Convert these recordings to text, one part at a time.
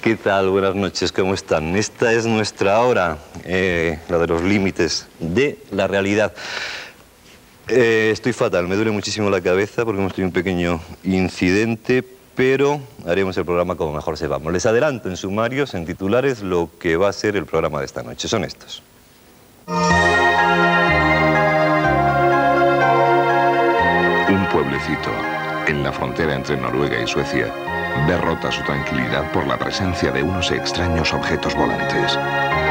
¿Qué tal? Buenas noches, ¿cómo están? Esta es nuestra hora, la de los límites de la realidad. Estoy fatal, me duele muchísimo la cabeza porque hemos tenido un pequeño incidente, pero haremos el programa como mejor sepamos. Les adelanto en sumarios, en titulares, lo que va a ser el programa de esta noche. Son estos. Un pueblecito en la frontera entre Noruega y Suecia ve rota su tranquilidad por la presencia de unos extraños objetos volantes.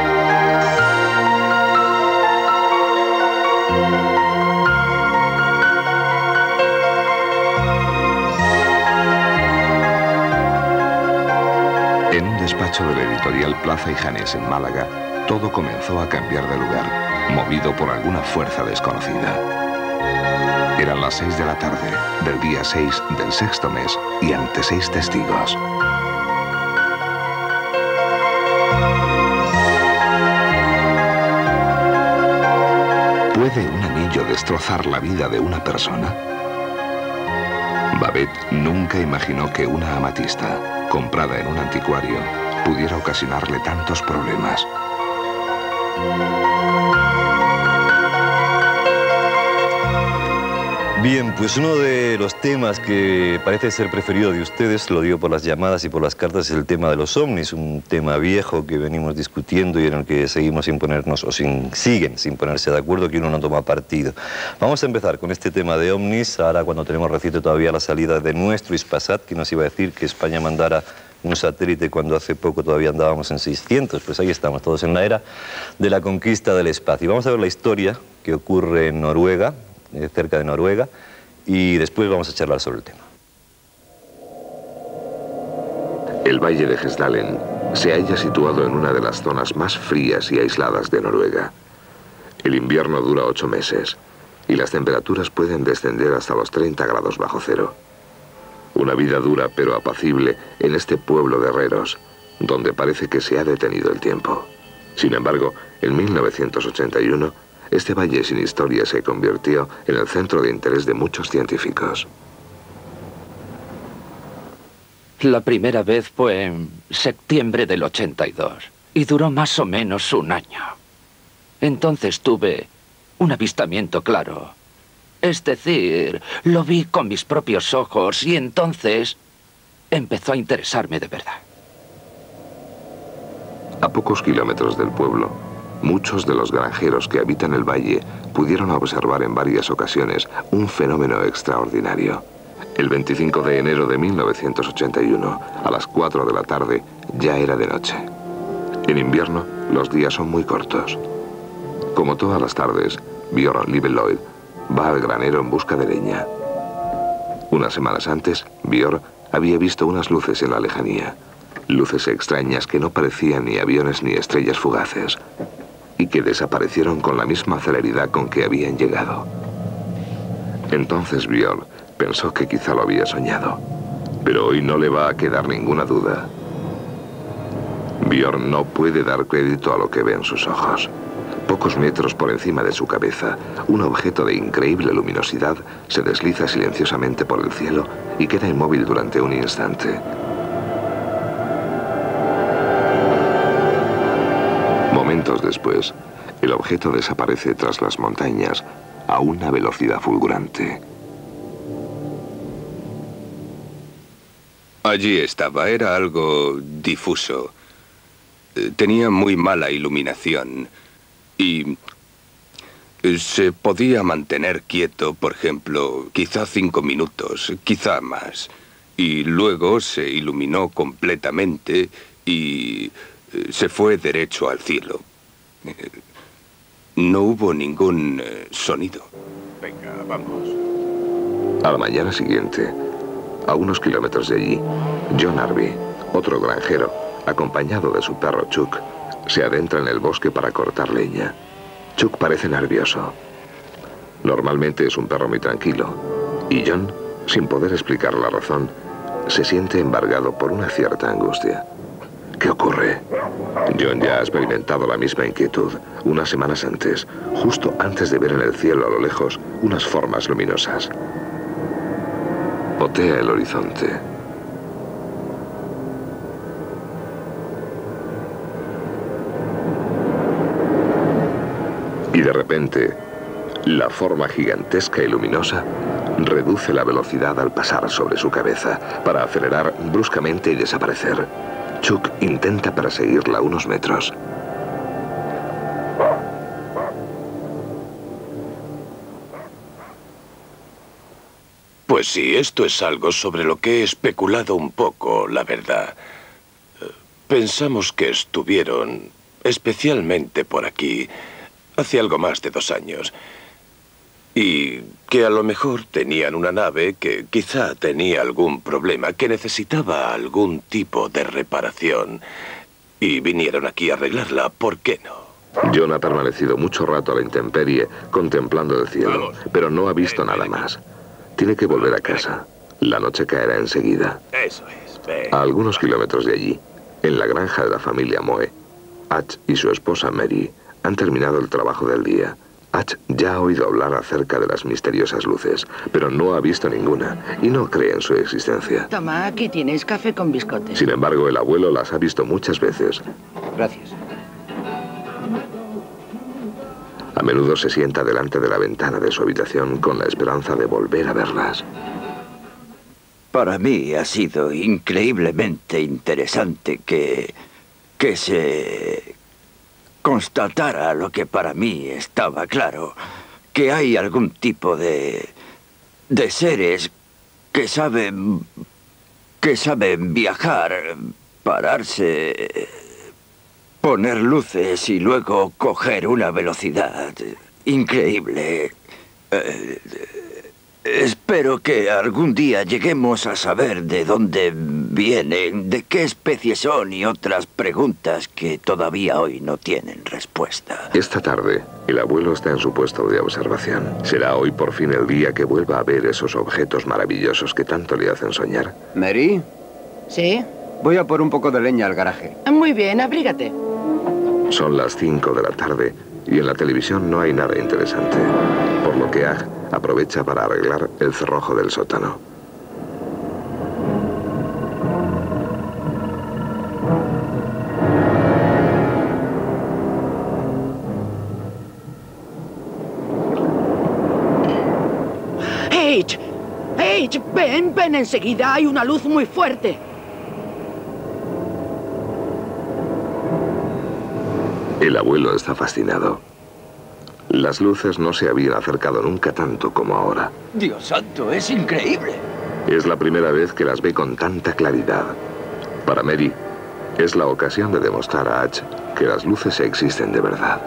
En un despacho de la editorial Plaza y Janés en Málaga, todo comenzó a cambiar de lugar, movido por alguna fuerza desconocida. Eran las 6 de la tarde del día 6 del sexto mes y ante 6 testigos. ¿Puede un anillo destrozar la vida de una persona? Babette nunca imaginó que una amatista, comprada en un anticuario, pudiera ocasionarle tantos problemas. Bien, pues uno de los temas que parece ser preferido de ustedes, lo digo por las llamadas y por las cartas, es el tema de los ovnis, un tema viejo que venimos discutiendo y en el que seguimos sin ponernos, o siguen sin ponerse de acuerdo, que uno no toma partido. Vamos a empezar con este tema de ovnis, ahora cuando tenemos reciente todavía la salida de nuestro Hispasat, que nos iba a decir que España mandara un satélite cuando hace poco todavía andábamos en 600, pues ahí estamos, todos en la era de la conquista del espacio. Y vamos a ver la historia que ocurre en Noruega, cerca de Noruega, y después vamos a charlar sobre el tema. El valle de Hesdalen se halla situado en una de las zonas más frías y aisladas de Noruega. El invierno dura 8 meses y las temperaturas pueden descender hasta los 30 grados bajo cero. Una vida dura pero apacible en este pueblo de herreros, donde parece que se ha detenido el tiempo. Sin embargo, en 1981, este valle sin historia se convirtió en el centro de interés de muchos científicos. La primera vez fue en septiembre del 82 y duró más o menos un año. Entonces tuve un avistamiento claro. Es decir, lo vi con mis propios ojos y entonces empezó a interesarme de verdad. A pocos kilómetros del pueblo, muchos de los granjeros que habitan el valle pudieron observar en varias ocasiones un fenómeno extraordinario. El 25 de enero de 1981, a las 4 de la tarde, ya era de noche. En invierno, los días son muy cortos. Como todas las tardes, Björn Liveloid va al granero en busca de leña. Unas semanas antes, Björn había visto unas luces en la lejanía. Luces extrañas que no parecían ni aviones ni estrellas fugaces, y que desaparecieron con la misma celeridad con que habían llegado. Entonces Björn pensó que quizá lo había soñado, pero hoy no le va a quedar ninguna duda. Björn no puede dar crédito a lo que ve en sus ojos. Pocos metros por encima de su cabeza, un objeto de increíble luminosidad se desliza silenciosamente por el cielo y queda inmóvil durante un instante. Momentos después, el objeto desaparece tras las montañas a una velocidad fulgurante. Allí estaba, era algo difuso. Tenía muy mala iluminación y se podía mantener quieto, por ejemplo, quizá 5 minutos, quizá más. Y luego se iluminó completamente y se fue derecho al cielo. No hubo ningún sonido. Venga, vamos. A la mañana siguiente, a unos kilómetros de allí, John Arby, otro granjero, acompañado de su perro Chuck, se adentra en el bosque para cortar leña. Chuck parece nervioso. Normalmente es un perro muy tranquilo, y John, sin poder explicar la razón, se siente embargado por una cierta angustia. ¿Qué ocurre? John ya ha experimentado la misma inquietud unas semanas antes, justo antes de ver en el cielo a lo lejos unas formas luminosas. Otea el horizonte. de repente, la forma gigantesca y luminosa reduce la velocidad al pasar sobre su cabeza para acelerar bruscamente y desaparecer. Chuck intenta perseguirla unos metros. Pues sí, esto es algo sobre lo que he especulado un poco, la verdad. Pensamos que estuvieron, especialmente por aquí, hace algo más de 2 años. Y que a lo mejor tenían una nave que quizá tenía algún problema, que necesitaba algún tipo de reparación. Y vinieron aquí a arreglarla, ¿por qué no? John ha permanecido mucho rato a la intemperie, contemplando el cielo, pero no ha visto nada más. Tiene que volver a casa. La noche caerá enseguida. Eso es, ven. A algunos kilómetros de allí, en la granja de la familia Moe, Hutch y su esposa Mary han terminado el trabajo del día. Hutch ya ha oído hablar acerca de las misteriosas luces, pero no ha visto ninguna y no cree en su existencia. Toma, aquí tienes café con biscotes. Sin embargo, el abuelo las ha visto muchas veces. Gracias. A menudo se sienta delante de la ventana de su habitación con la esperanza de volver a verlas. Para mí ha sido increíblemente interesante que se constatara lo que para mí estaba claro, que hay algún tipo de seres que saben viajar, pararse, poner luces y luego coger una velocidad increíble. Espero que algún día lleguemos a saber de dónde vienen, de qué especie son y otras preguntas que todavía hoy no tienen respuesta. Esta tarde, el abuelo está en su puesto de observación. Será hoy por fin el día que vuelva a ver esos objetos maravillosos que tanto le hacen soñar. ¿Mary? ¿Sí? Voy a por un poco de leña al garaje. Muy bien, abrígate. Son las 5 de la tarde y en la televisión no hay nada interesante, por lo que Ag aprovecha para arreglar el cerrojo del sótano. ¡H! ¡H! ¡Ven enseguida! Hay una luz muy fuerte. El abuelo está fascinado. Las luces no se habían acercado nunca tanto como ahora. Dios santo, es increíble. Es la primera vez que las ve con tanta claridad. Para Mary, es la ocasión de demostrar a Hutch que las luces existen de verdad.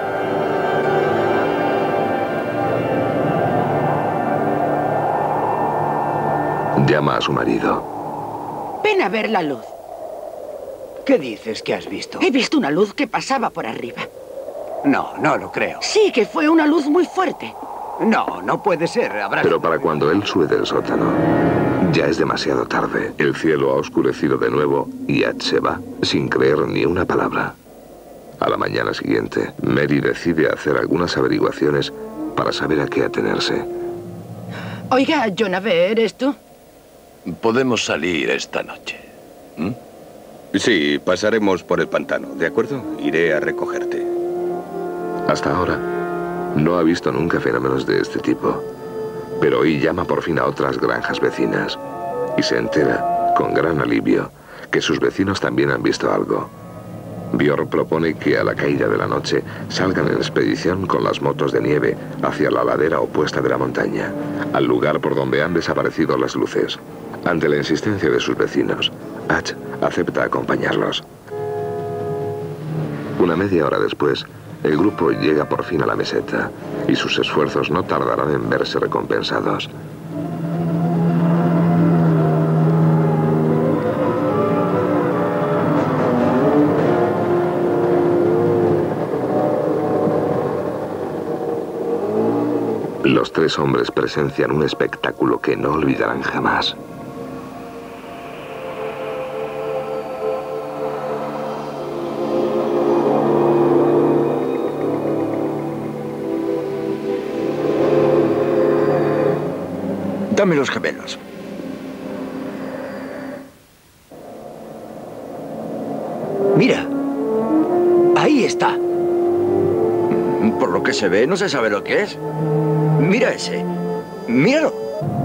Llama a su marido. Ven a ver la luz. ¿Qué dices que has visto? He visto una luz que pasaba por arriba. No, no lo creo. Sí, que fue una luz muy fuerte. No, no puede ser. Habrá... Pero para cuando él sube del sótano, ya es demasiado tarde. El cielo ha oscurecido de nuevo y Hutch se va sin creer ni una palabra. A la mañana siguiente, Mary decide hacer algunas averiguaciones para saber a qué atenerse. Oiga, Jonave, ¿eres tú? Podemos salir esta noche. Sí, pasaremos por el pantano, ¿de acuerdo? Iré a recogerte. Hasta ahora, no ha visto nunca fenómenos de este tipo. Pero hoy llama por fin a otras granjas vecinas y se entera, con gran alivio, que sus vecinos también han visto algo. Björk propone que a la caída de la noche salgan en expedición con las motos de nieve hacia la ladera opuesta de la montaña, al lugar por donde han desaparecido las luces. Ante la insistencia de sus vecinos, Hutch acepta acompañarlos. Una media hora después, el grupo llega por fin a la meseta y sus esfuerzos no tardarán en verse recompensados. Los tres hombres presencian un espectáculo que no olvidarán jamás. Dame los gemelos. Mira. Ahí está. Por lo que que se ve no se sabe lo que es. Mira ese. Míralo.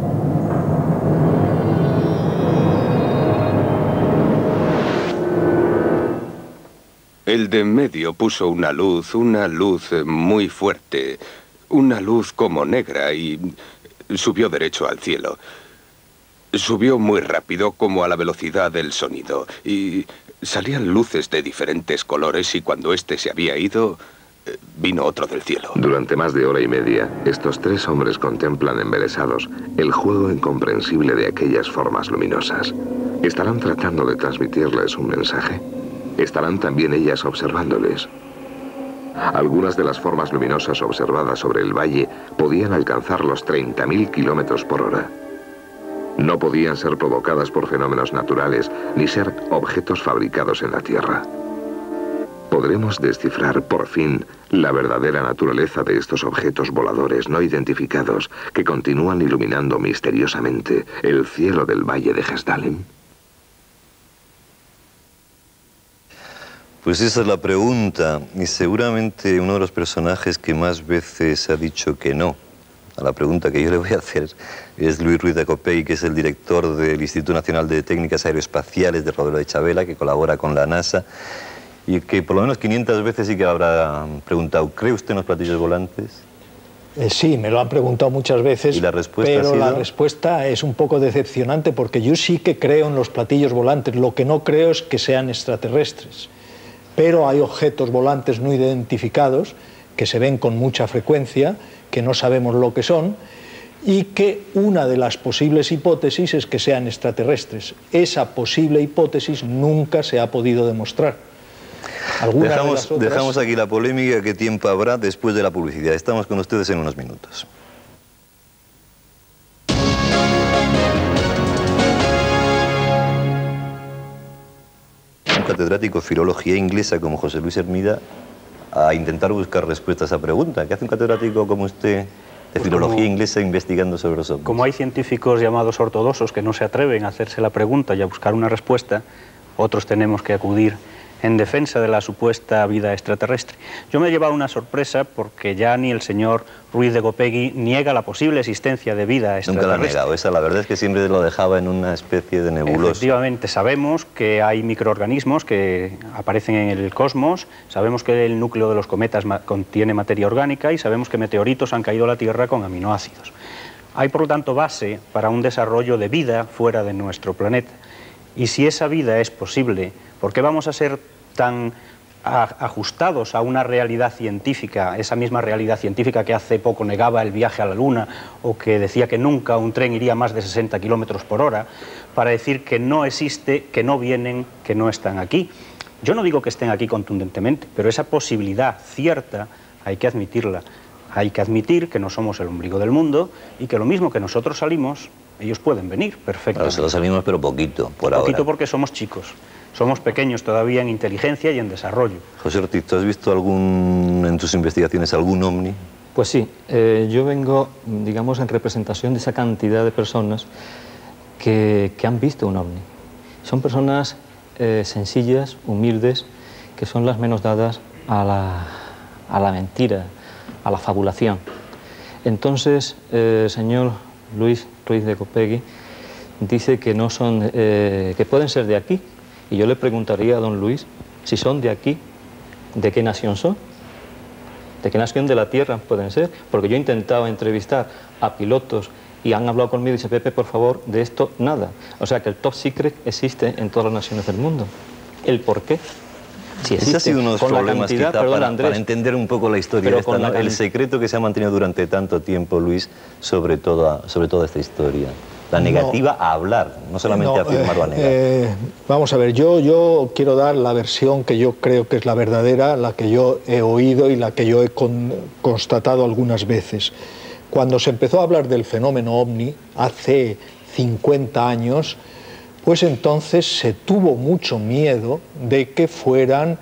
El de en medio puso una luz muy fuerte, una luz como negra y subió derecho al cielo. Subió muy rápido, como a la velocidad del sonido, y salían luces de diferentes colores y cuando este se había ido, vino otro del cielo. Durante más de hora y media, estos tres hombres contemplan embelesados el juego incomprensible de aquellas formas luminosas. ¿Estarán tratando de transmitirles un mensaje? ¿Estarán también ellas observándoles? Algunas de las formas luminosas observadas sobre el valle podían alcanzar los 30.000 kilómetros por hora. No podían ser provocadas por fenómenos naturales ni ser objetos fabricados en la Tierra. ¿Podremos descifrar por fin la verdadera naturaleza de estos objetos voladores no identificados que continúan iluminando misteriosamente el cielo del valle de Hessdalen? Pues esa es la pregunta, y seguramente uno de los personajes que más veces ha dicho que no a la pregunta que yo le voy a hacer es Luis Ruiz de Copegui, que es el director del Instituto Nacional de Técnicas Aeroespaciales de Rodelo de Chavela, que colabora con la NASA, y que por lo menos 500 veces sí que habrá preguntado, ¿cree usted en los platillos volantes? Sí, me lo han preguntado muchas veces, ¿Y la respuesta pero ha sido? La respuesta es un poco decepcionante porque yo sí que creo en los platillos volantes, lo que no creo es que sean extraterrestres. Pero hay objetos volantes no identificados que se ven con mucha frecuencia, que no sabemos lo que son, y que una de las posibles hipótesis es que sean extraterrestres. Esa posible hipótesis nunca se ha podido demostrar. Dejamos aquí la polémica, ¿qué tiempo habrá después de la publicidad? Estamos con ustedes en unos minutos. Un catedrático de filología inglesa como José Luis Hermida a intentar buscar respuesta a esa pregunta. ¿Qué hace un catedrático como usted de filología inglesa investigando sobre los ovnis? Como hay científicos llamados ortodoxos que no se atreven a hacerse la pregunta y a buscar una respuesta, otros tenemos que acudir en defensa de la supuesta vida extraterrestre. Yo me he llevado una sorpresa porque ya ni el señor Ruiz de Copegui niega la posible existencia de vida extraterrestre. Nunca la ha negado, esa la verdad es que siempre lo dejaba en una especie de nebulosa. Efectivamente, sabemos que hay microorganismos que aparecen en el cosmos, sabemos que el núcleo de los cometas contiene materia orgánica y sabemos que meteoritos han caído a la Tierra con aminoácidos. Hay, por lo tanto, base para un desarrollo de vida fuera de nuestro planeta. Y si esa vida es posible, ¿por qué vamos a ser tan ajustados a una realidad científica, esa misma realidad científica que hace poco negaba el viaje a la Luna o que decía que nunca un tren iría más de 60 kilómetros por hora, para decir que no existe, que no vienen, que no están aquí? Yo no digo que estén aquí contundentemente, pero esa posibilidad cierta hay que admitirla. Hay que admitir que no somos el ombligo del mundo y que lo mismo que nosotros salimos, ellos pueden venir perfectamente. Nosotros salimos, pero poquito, por ahora. Poquito porque somos chicos. Somos pequeños todavía en inteligencia y en desarrollo. José Ortiz, ¿tú has visto en tus investigaciones algún ovni? Pues sí, yo vengo, digamos, en representación de esa cantidad de personas que han visto un ovni. Son personas sencillas, humildes, que son las menos dadas a la mentira, a la fabulación. Entonces, señor Luis Ruiz de Copegui dice que no son, que pueden ser de aquí. Y yo le preguntaría a don Luis, si son de aquí, ¿de qué nación son? ¿De qué nación de la Tierra pueden ser? Porque yo he intentado entrevistar a pilotos y han hablado conmigo y dice, Pepe, por favor, de esto nada. O sea que el top secret existe en todas las naciones del mundo. ¿El por qué? Sí, ese ha sido uno de los problemas quizá para entender un poco la historia de esta, ¿no? El secreto que se ha mantenido durante tanto tiempo, Luis, sobre toda esta historia. La negativa a hablar, no solamente a afirmar o a negar. Vamos a ver, yo quiero dar la versión que yo creo que es la verdadera, la que yo he oído y la que yo he constatado algunas veces. Cuando se empezó a hablar del fenómeno ovni, hace 50 años, pues entonces se tuvo mucho miedo de que fueran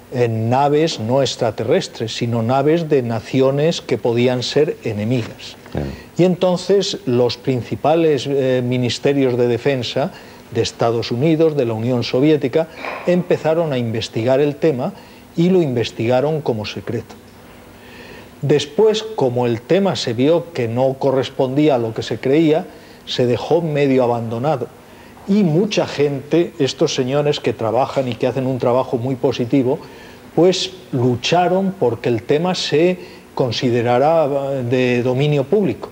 naves no extraterrestres, sino naves de naciones que podían ser enemigas. Y entonces los principales ministerios de defensa de Estados Unidos, de la Unión Soviética, empezaron a investigar el tema y lo investigaron como secreto. Después, como el tema se vio que no correspondía a lo que se creía, se dejó medio abandonado. Y mucha gente, estos señores que trabajan y que hacen un trabajo muy positivo, pues lucharon porque el tema se considerara de dominio público.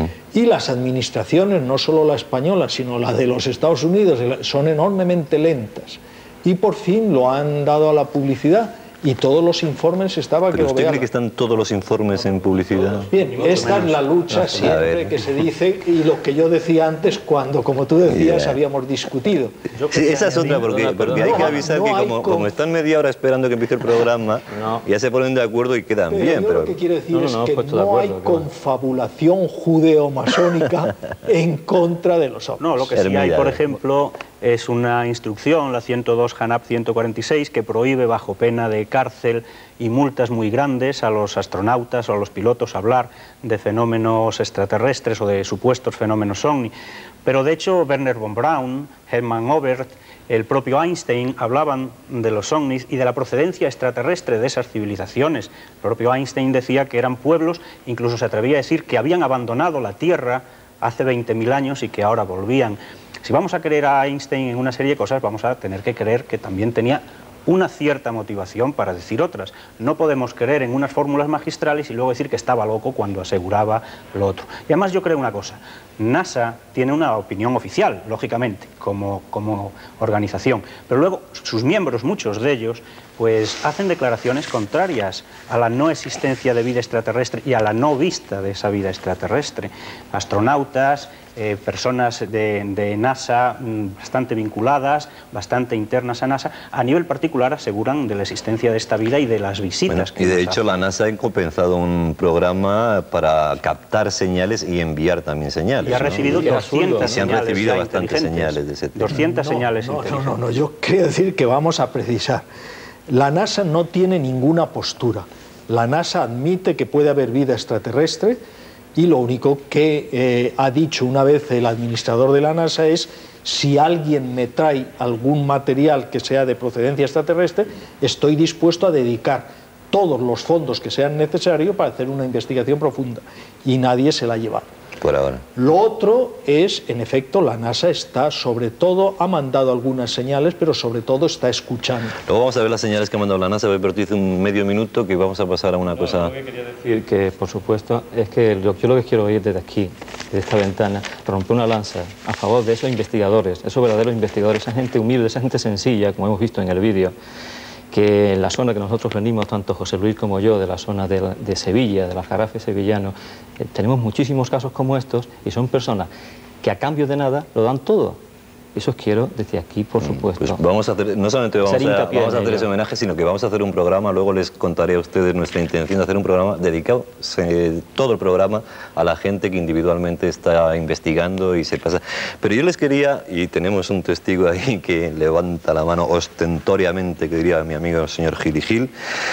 Y las administraciones, no solo la española, sino la de los Estados Unidos, son enormemente lentas. Y por fin lo han dado a la publicidad. Y todos los informes estaban... ¿Pero usted cree que están todos los informes en publicidad? Bien, esta es la lucha siempre que se dice, y lo que yo decía antes cuando, como tú decías, habíamos discutido. Sí, esa es otra, porque hay que avisar que como están media hora esperando que empiece el programa, ya se ponen de acuerdo y quedan bien. Pero lo que quiero decir es que no hay confabulación judeo-masónica en contra de los ovnis. No, lo que sí hay, por ejemplo, es una instrucción, la 102 Hanap 146, que prohíbe bajo pena de cárcel y multas muy grandes a los astronautas o a los pilotos hablar de fenómenos extraterrestres o de supuestos fenómenos ovni. Pero de hecho Wernher von Braun, Hermann Oberth, el propio Einstein hablaban de los ovnis y de la procedencia extraterrestre de esas civilizaciones. El propio Einstein decía que eran pueblos, incluso se atrevía a decir que habían abandonado la Tierra hace 20.000 años y que ahora volvían. Si vamos a creer a Einstein en una serie de cosas, vamos a tener que creer que también tenía una cierta motivación para decir otras. No podemos creer en unas fórmulas magistrales y luego decir que estaba loco cuando aseguraba lo otro. Y además yo creo una cosa, NASA tiene una opinión oficial, lógicamente, como organización, pero luego sus miembros, muchos de ellos, pues hacen declaraciones contrarias a la no existencia de vida extraterrestre y a la no vista de esa vida extraterrestre. Astronautas, personas de NASA bastante vinculadas, bastante internas a NASA, a nivel particular aseguran de la existencia de esta vida y de las visitas. Bueno, y de hecho la NASA ha comenzado un programa para captar señales y enviar también señales. Y ha recibido 200 señales. Se han recibido bastantes señales de ese tipo. 200 señales inteligentes. No, yo quiero decir que vamos a precisar. La NASA no tiene ninguna postura. La NASA admite que puede haber vida extraterrestre y lo único que ha dicho una vez el administrador de la NASA es: si alguien me trae algún material que sea de procedencia extraterrestre, estoy dispuesto a dedicar todos los fondos que sean necesarios para hacer una investigación profunda. Y nadie se la ha llevado. Por ahora. Lo otro es, en efecto, la NASA está, sobre todo, ha mandado algunas señales, pero sobre todo está escuchando. Luego vamos a ver las señales que ha mandado la NASA, pero dice un medio minuto que vamos a pasar a una cosa... Lo que quería decir que, por supuesto, es que yo lo que quiero oír desde aquí, desde esta ventana, romper una lanza a favor de esos investigadores, esos verdaderos investigadores, esa gente humilde, esa gente sencilla, como hemos visto en el vídeo, que en la zona que nosotros venimos, tanto José Luis como yo, de la zona de Sevilla, del Aljarafe sevillano, tenemos muchísimos casos como estos y son personas que a cambio de nada lo dan todo. Eso quiero desde aquí, por supuesto. Pues vamos a hacer, no solamente vamos a hacer ese homenaje, sino que vamos a hacer un programa, luego les contaré a ustedes nuestra intención de hacer un programa dedicado, todo el programa, a la gente que individualmente está investigando y se pasa. Pero yo les quería, y tenemos un testigo ahí que levanta la mano ostentoriamente, que diría mi amigo el señor Gil y Gil,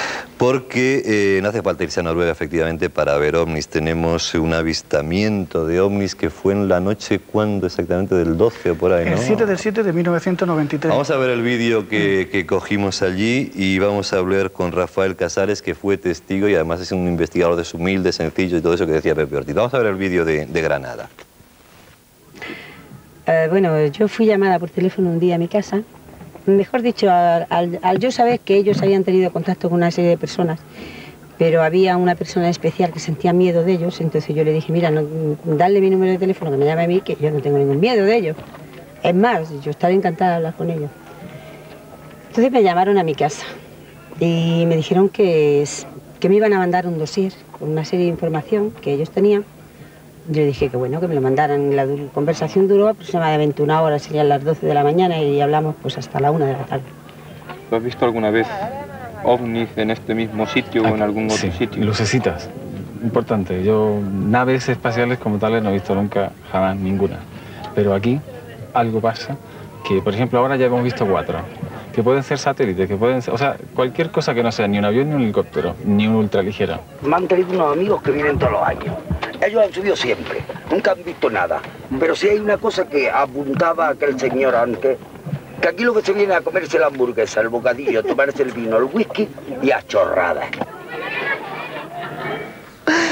porque no hace falta irse a Noruega, efectivamente, para ver ovnis. Tenemos un avistamiento de ovnis que fue en la noche, ¿cuándo exactamente? Del 12 o por ahí, ¿no? El 7 del 7 de 1993. Vamos a ver el vídeo que cogimos allí y vamos a hablar con Rafael Casares, que fue testigo y además es un investigador de humilde, sencillo y todo eso que decía Pepe Ortiz. Vamos a ver el vídeo de Granada. Bueno, yo fui llamada por teléfono un día a mi casa. Mejor dicho, al yo saber que ellos habían tenido contacto con una serie de personas, pero había una persona especial que sentía miedo de ellos, entonces yo le dije, mira, dale mi número de teléfono, que me llame a mí, que yo no tengo ningún miedo de ellos. Es más, yo estaré encantada de hablar con ellos. Entonces me llamaron a mi casa y me dijeron que me iban a mandar un dossier con una serie de información que ellos tenían. Yo dije que bueno, que me lo mandaran. La conversación duró aproximadamente una hora, serían las 12 de la mañana y hablamos pues hasta la 1 de la tarde. ¿Lo has visto alguna vez ovnis en este mismo sitio o en algún otro sitio? Lucecitas, importante. Yo naves espaciales como tales no he visto nunca, jamás, ninguna. Pero aquí algo pasa, que por ejemplo ahora ya hemos visto 4, que pueden ser satélites, que pueden ser, o sea, cualquier cosa que no sea ni un avión, ni un helicóptero, ni un ultraligero. Me han tenido unos amigos que vienen todos los años. Ellos han subido siempre, nunca han visto nada. Pero sí hay una cosa que apuntaba aquel señor antes, que aquí lo que se viene a comerse la hamburguesa, el bocadillo, tomarse el vino, el whisky y a chorradas.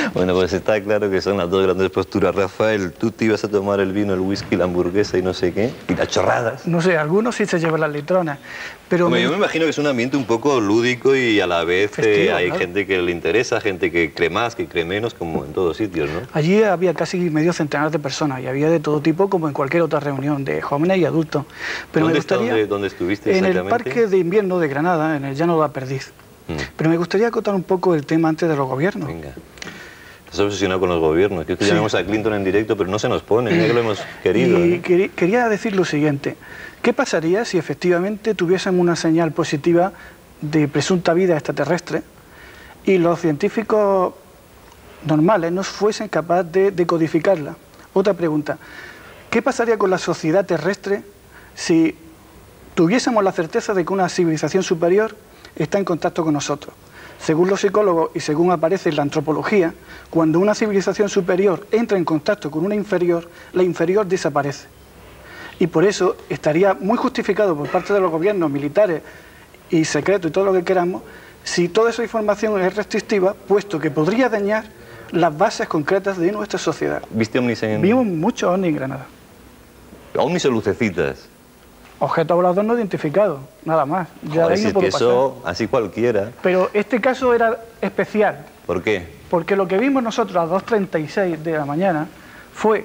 Bueno, pues está claro que son las dos grandes posturas. Rafael, tú te ibas a tomar el vino, el whisky, la hamburguesa y no sé qué, y las chorradas. No sé, algunos sí se llevan las litronas, pero... Hombre, yo me imagino que es un ambiente un poco lúdico y a la vez festivo, hay claro. gente que le interesa, gente que cree más, que cree menos, como en todos sitios, ¿no? Allí había casi medio centenar de personas y había de todo tipo, como en cualquier otra reunión, de jóvenes y adultos. Pero ¿Dónde me gustaría, ¿Dónde estuviste en exactamente? el Parque de Invierno de Granada, en el Llano de la Perdiz. Pero me gustaría acotar un poco el tema antes de los gobiernos. Venga. Estás obsesionado con los gobiernos. Que llamamos a Clinton en directo, pero no se nos pone, mira que lo hemos querido. Y quería decir lo siguiente. ¿Qué pasaría si efectivamente tuviésemos una señal positiva de presunta vida extraterrestre y los científicos normales no fuesen capaces de decodificarla? Otra pregunta. ¿Qué pasaría con la sociedad terrestre si tuviésemos la certeza de que una civilización superior está en contacto con nosotros? Según los psicólogos y según aparece en la antropología, cuando una civilización superior entra en contacto con una inferior, la inferior desaparece. Y por eso estaría muy justificado por parte de los gobiernos militares y secretos y todo lo que queramos, si toda esa información es restrictiva, puesto que podría dañar las bases concretas de nuestra sociedad. ¿Viste ovnis en...? Vimos muchos ovnis en Granada. ¿Ovnis o lucecitas? Objeto volador no identificado, nada más. Ya Joder, de ahí si no es puedo que eso, así cualquiera. Pero este caso era especial, ¿Por qué? porque lo que vimos nosotros a las 2:36 de la mañana fue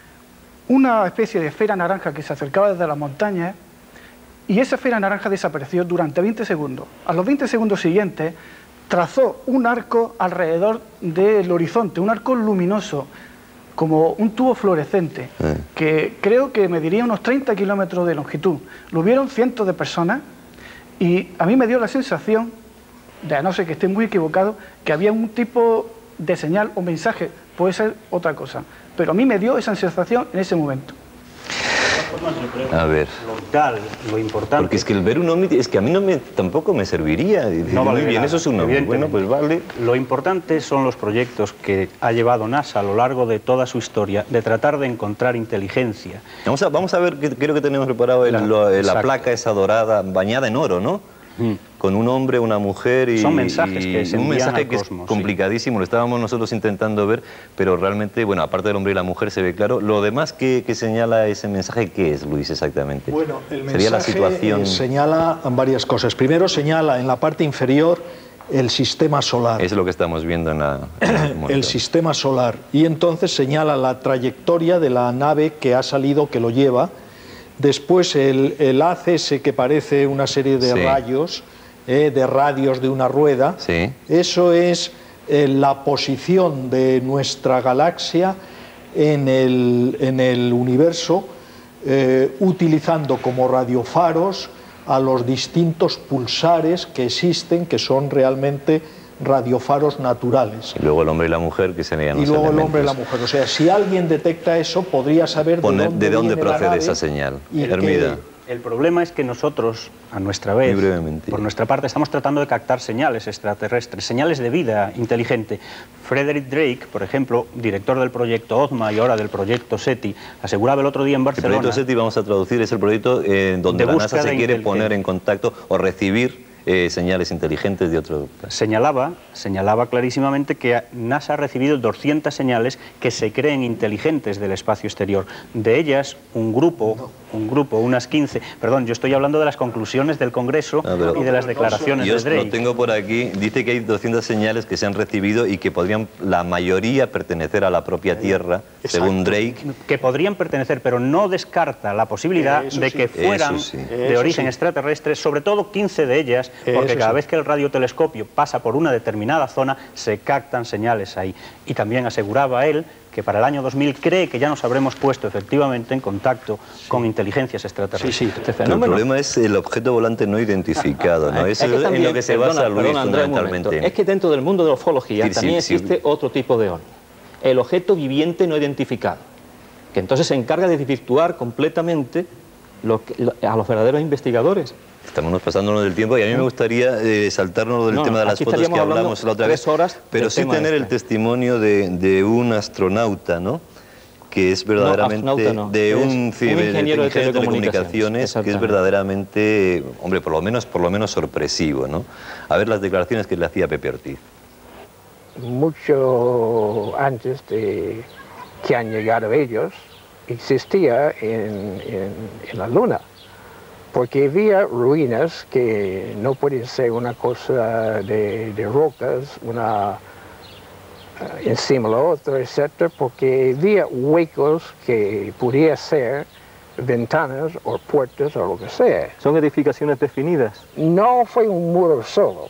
una especie de esfera naranja que se acercaba desde las montañas y esa esfera naranja desapareció durante 20 segundos. A los 20 segundos siguientes trazó un arco alrededor del horizonte, un arco luminoso, como un tubo fluorescente, que creo que mediría unos 30 kilómetros de longitud. Lo vieron cientos de personas y a mí me dio la sensación, de a no ser que esté muy equivocado, que había un tipo de señal o mensaje, puede ser otra cosa, pero a mí me dio esa sensación en ese momento. A ver. Lo vital, lo importante... Porque es que el ver un ovni, es que a mí tampoco me serviría. No vale muy bien, nada, eso es un ovni. Bueno, pues vale. Lo importante son los proyectos que ha llevado NASA a lo largo de toda su historia, de tratar de encontrar inteligencia. Vamos a ver, creo que tenemos preparado la placa esa dorada, bañada en oro, ¿no? Con un hombre, una mujer y... Son mensajes que se un envían mensaje al que cosmos, es complicadísimo, lo estábamos nosotros intentando ver, pero realmente, bueno, aparte del hombre y la mujer se ve claro. Lo demás que señala ese mensaje, ¿qué es, Luis, exactamente? Bueno, el mensaje sería la situación... señala varias cosas. Primero señala en la parte inferior el sistema solar. Es lo que estamos viendo en la... el sistema solar. Y entonces señala la trayectoria de la nave que ha salido, que lo lleva. Después el haz ese que parece una serie de rayos, de radios de una rueda. Sí. Eso es la posición de nuestra galaxia en el universo, utilizando como radiofaros a los distintos pulsares que existen, que son realmente radiofaros naturales. Y luego el hombre y la mujer, que serían los luego elementos. el hombre y la mujer. O sea, si alguien detecta eso, podría saber de dónde viene la procede nave esa señal. y Hermida. El problema es que nosotros, a nuestra vez, por nuestra parte, estamos tratando de captar señales extraterrestres, señales de vida inteligente. Frederick Drake, por ejemplo, director del proyecto OZMA y ahora del proyecto SETI, aseguraba el otro día en Barcelona... El proyecto SETI, vamos a traducir, es el proyecto donde la NASA se quiere poner en contacto o recibir señales inteligentes de otro... Señalaba clarísimamente que NASA ha recibido 200 señales que se creen inteligentes del espacio exterior. De ellas, un grupo, unas 15... Perdón, yo estoy hablando de las conclusiones del Congreso y de las declaraciones de Drake. Yo lo tengo por aquí, dice que hay 200 señales que se han recibido y que podrían, la mayoría, pertenecer a la propia Tierra, según Drake. Que podrían pertenecer, pero no descarta la posibilidad de que fueran de origen extraterrestre, sobre todo 15 de ellas, porque cada vez que el radiotelescopio pasa por una determinada zona, se captan señales ahí. Y también aseguraba él que para el año 2000 cree que ya nos habremos puesto efectivamente en contacto con inteligencias extraterrestres. El problema es el objeto volante no identificado, ¿no? Eso es en lo que se basa Luis fundamentalmente. Es que dentro del mundo de la ufología también existe otro tipo de ovni, el objeto viviente no identificado, que entonces se encarga de desvirtuar completamente a los verdaderos investigadores. Estamos pasándonos del tiempo y a mí me gustaría saltarnos del tema de las fotos que hablamos la otra vez, pero sí tener el testimonio de un astronauta, ¿no? Que es verdaderamente de un ingeniero de telecomunicaciones que es verdaderamente, hombre, por lo menos sorpresivo, ¿no? A ver las declaraciones que le hacía Pepe Ortiz. mucho antes de que han llegado ellos, existía en la Luna, porque había ruinas que no pueden ser una cosa de rocas, una encima de la otra, etc., porque había huecos que podían ser ventanas o puertas o lo que sea. ¿Son edificaciones definidas? No fue un muro solo,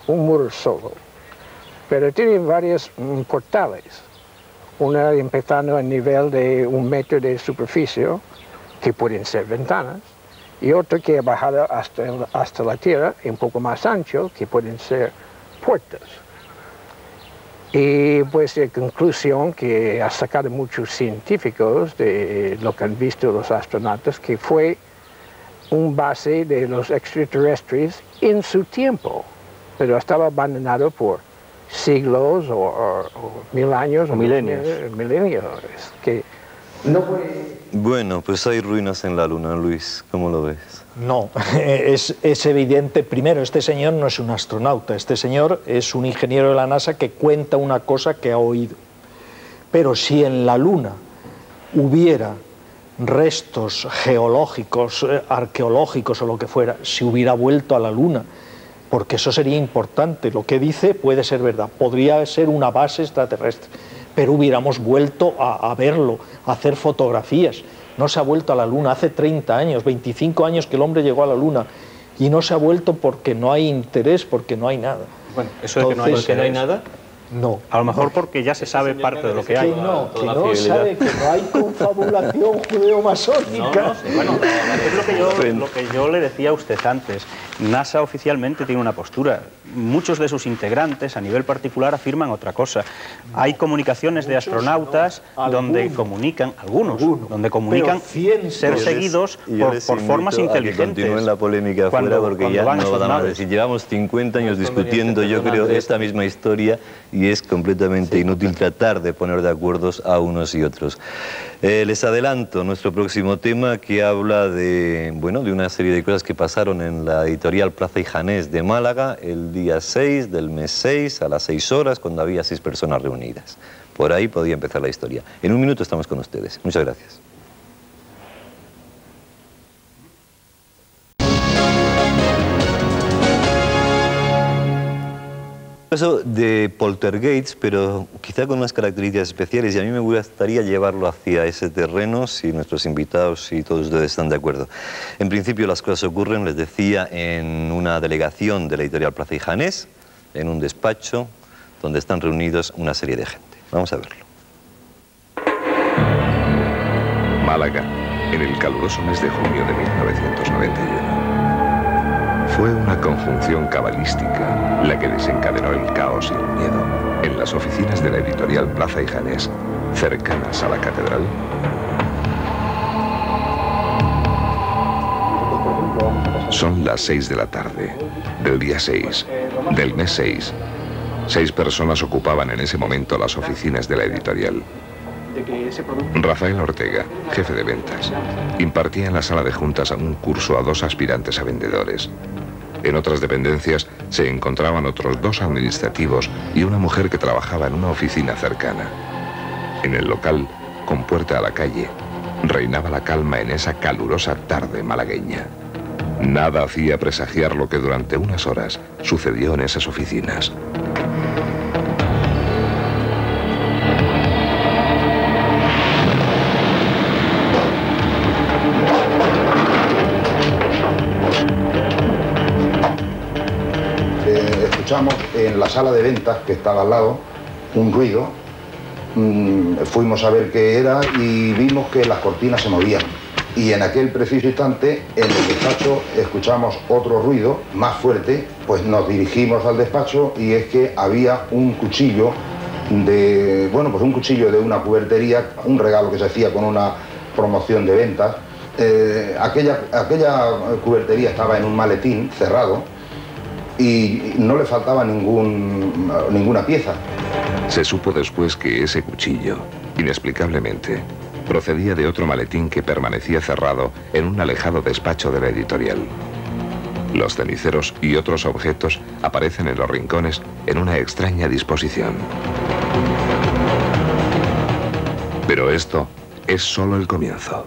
pero tiene varios portales. Una empezando a nivel de 1 metro de superficie, que pueden ser ventanas, y otra que ha bajado hasta la tierra, un poco más ancho, que pueden ser puertas. Y pues la conclusión que ha sacado muchos científicos de lo que han visto los astronautas, que fue un base de los extraterrestres en su tiempo, pero estaba abandonado por siglos o 1000 años o milenios. Que no fue... Bueno, pues hay ruinas en la Luna, Luis, ¿cómo lo ves? No, es evidente. Primero, este señor no es un astronauta, este señor es un ingeniero de la NASA que cuenta una cosa que ha oído. Pero si en la Luna hubiera restos geológicos, arqueológicos o lo que fuera, si hubiera vuelto a la Luna, porque eso sería importante, lo que dice puede ser verdad, podría ser una base extraterrestre, pero hubiéramos vuelto a verlo, a hacer fotografías. No se ha vuelto a la Luna, hace 30 años, 25 años que el hombre llegó a la Luna y no se ha vuelto porque no hay interés, porque no hay nada. Bueno, eso de que no hay nada, no. A lo mejor porque ya se sabe parte de lo que hay. Que no sabe que no hay confabulación judeo-masónica. Bueno, es lo que yo le decía a usted antes. NASA oficialmente tiene una postura. Muchos de sus integrantes, a nivel particular, afirman otra cosa. Hay comunicaciones de astronautas donde comunican, donde comunican ser seguidos por formas inteligentes. Que continúen la polémica afuera, porque ya no van a decir. Llevamos 50 años discutiendo, yo creo, esta misma historia, y es completamente inútil tratar de poner de acuerdo a unos y otros. Les adelanto nuestro próximo tema, que habla de, bueno, de una serie de cosas que pasaron en la editorial Plaza y Janés de Málaga el día 6 del mes 6 a las 6 horas, cuando había 6 personas reunidas. Por ahí podía empezar la historia. En un minuto estamos con ustedes. Muchas gracias. Caso de poltergeist, pero quizá con unas características especiales, y a mí me gustaría llevarlo hacia ese terreno si nuestros invitados y todos ustedes están de acuerdo. En principio las cosas ocurren, les decía, en una delegación de la editorial Plaza y Janés, en un despacho donde están reunidos una serie de gente. Vamos a verlo. Málaga, en el caluroso mes de junio de 1991. Fue una conjunción cabalística la que desencadenó el caos y el miedo en las oficinas de la editorial Plaza y Janés, cercanas a la catedral. Son las 6 de la tarde, del día 6, del mes 6. 6 personas ocupaban en ese momento las oficinas de la editorial. Rafael Ortega, jefe de ventas, impartía en la sala de juntas un curso a 2 aspirantes a vendedores. En otras dependencias se encontraban otros 2 administrativos y una mujer que trabajaba en una oficina cercana. En el local, con puerta a la calle, reinaba la calma en esa calurosa tarde malagueña. Nada hacía presagiar lo que durante unas horas sucedió en esas oficinas. Escuchamos en la sala de ventas, que estaba al lado, un ruido. Fuimos a ver qué era y vimos que las cortinas se movían. Y en aquel preciso instante, en el despacho, escuchamos otro ruido más fuerte. Pues nos dirigimos al despacho y es que había un cuchillo de, bueno, pues un cuchillo de una cubertería, un regalo que se hacía con una promoción de ventas. Aquella cubertería estaba en un maletín cerrado y no le faltaba ninguna pieza. Se supo después que ese cuchillo, inexplicablemente, procedía de otro maletín que permanecía cerrado en un alejado despacho de la editorial. Los ceniceros y otros objetos aparecen en los rincones en una extraña disposición. Pero esto es solo el comienzo.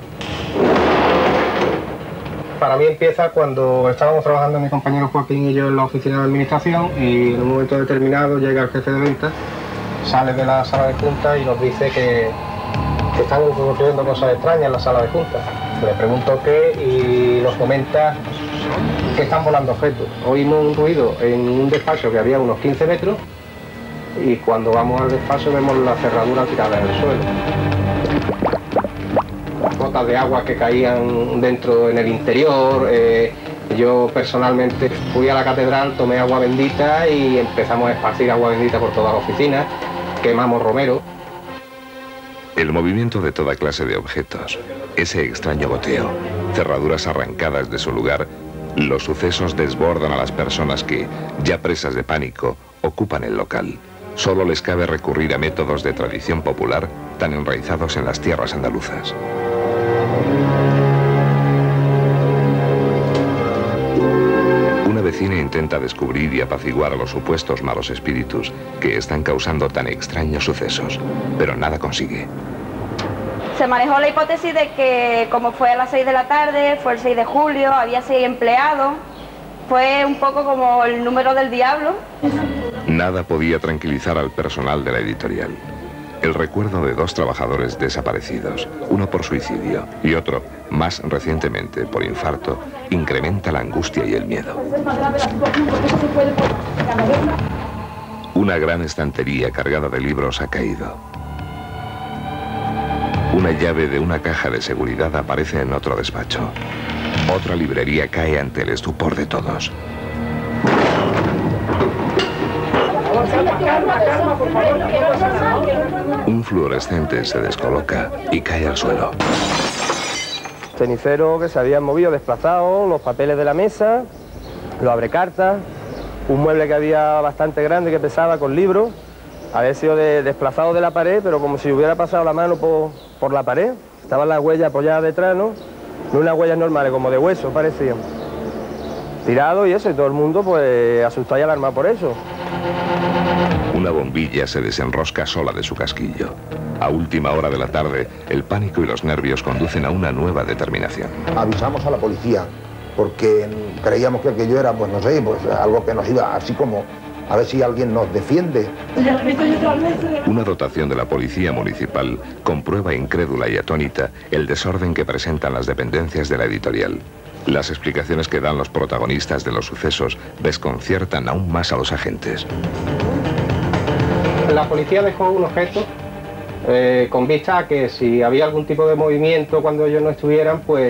Para mí empieza cuando estábamos trabajando mi compañero Joaquín y yo en la oficina de administración, y en un momento determinado llega el jefe de ventas, sale de la sala de junta y nos dice que están ocurriendo cosas extrañas en la sala de junta. Le pregunto qué y nos comenta que están volando objetos. Oímos un ruido en un despacho que había unos 15 metros y cuando vamos al despacho vemos la cerradura tirada en el suelo. Gotas de agua que caían dentro en el interior. Yo personalmente fui a la catedral, tomé agua bendita y empezamos a esparcir agua bendita por toda la oficina. Quemamos romero. El movimiento de toda clase de objetos, ese extraño goteo, cerraduras arrancadas de su lugar, los sucesos desbordan a las personas que, ya presas de pánico, ocupan el local. Solo les cabe recurrir a métodos de tradición popular tan enraizados en las tierras andaluzas. Una vecina intenta descubrir y apaciguar a los supuestos malos espíritus que están causando tan extraños sucesos, pero nada consigue. Se manejó la hipótesis de que, como fue a las 6 de la tarde, fue el 6 de julio, había 6 empleados, fue un poco como el número del diablo. Nada podía tranquilizar al personal de la editorial. El recuerdo de 2 trabajadores desaparecidos, uno por suicidio y otro, más recientemente, por infarto, incrementa la angustia y el miedo. Una gran estantería cargada de libros ha caído. Una llave de una caja de seguridad aparece en otro despacho. Otra librería cae ante el estupor de todos. Un fluorescente se descoloca y cae al suelo. Ceniceros que se habían movido, desplazados, los papeles de la mesa, los abrecartas, un mueble que había bastante grande que pesaba con libros, había sido desplazado de la pared, pero como si hubiera pasado la mano por la pared. Estaban las huellas apoyadas detrás, ¿no? No unas huellas normales, como de hueso parecían. Tirado y eso, y todo el mundo pues asustado y alarmado por eso. Una bombilla se desenrosca sola de su casquillo. A última hora de la tarde, el pánico y los nervios conducen a una nueva determinación. Avisamos a la policía, porque creíamos que aquello era, pues no sé, pues algo que nos iba así como a ver si alguien nos defiende. Una dotación de la policía municipal comprueba incrédula y atónita el desorden que presentan las dependencias de la editorial. Las explicaciones que dan los protagonistas de los sucesos desconciertan aún más a los agentes. La policía dejó un objeto con vista a que si había algún tipo de movimiento cuando ellos no estuvieran, pues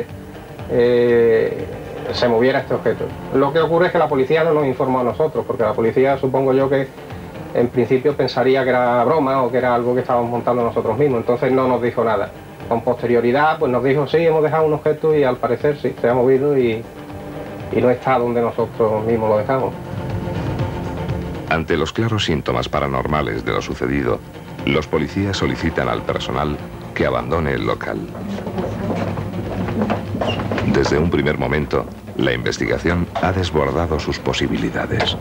se moviera este objeto. Lo que ocurre es que la policía no nos informó a nosotros, porque la policía, supongo yo, que en principio pensaría que era broma o que era algo que estábamos montando nosotros mismos, entonces no nos dijo nada. Con posterioridad pues nos dijo, sí, hemos dejado un objeto y al parecer sí, se ha movido y no está donde nosotros mismos lo dejamos. Ante los claros síntomas paranormales de lo sucedido, los policías solicitan al personal que abandone el local. Desde un primer momento, la investigación ha desbordado sus posibilidades.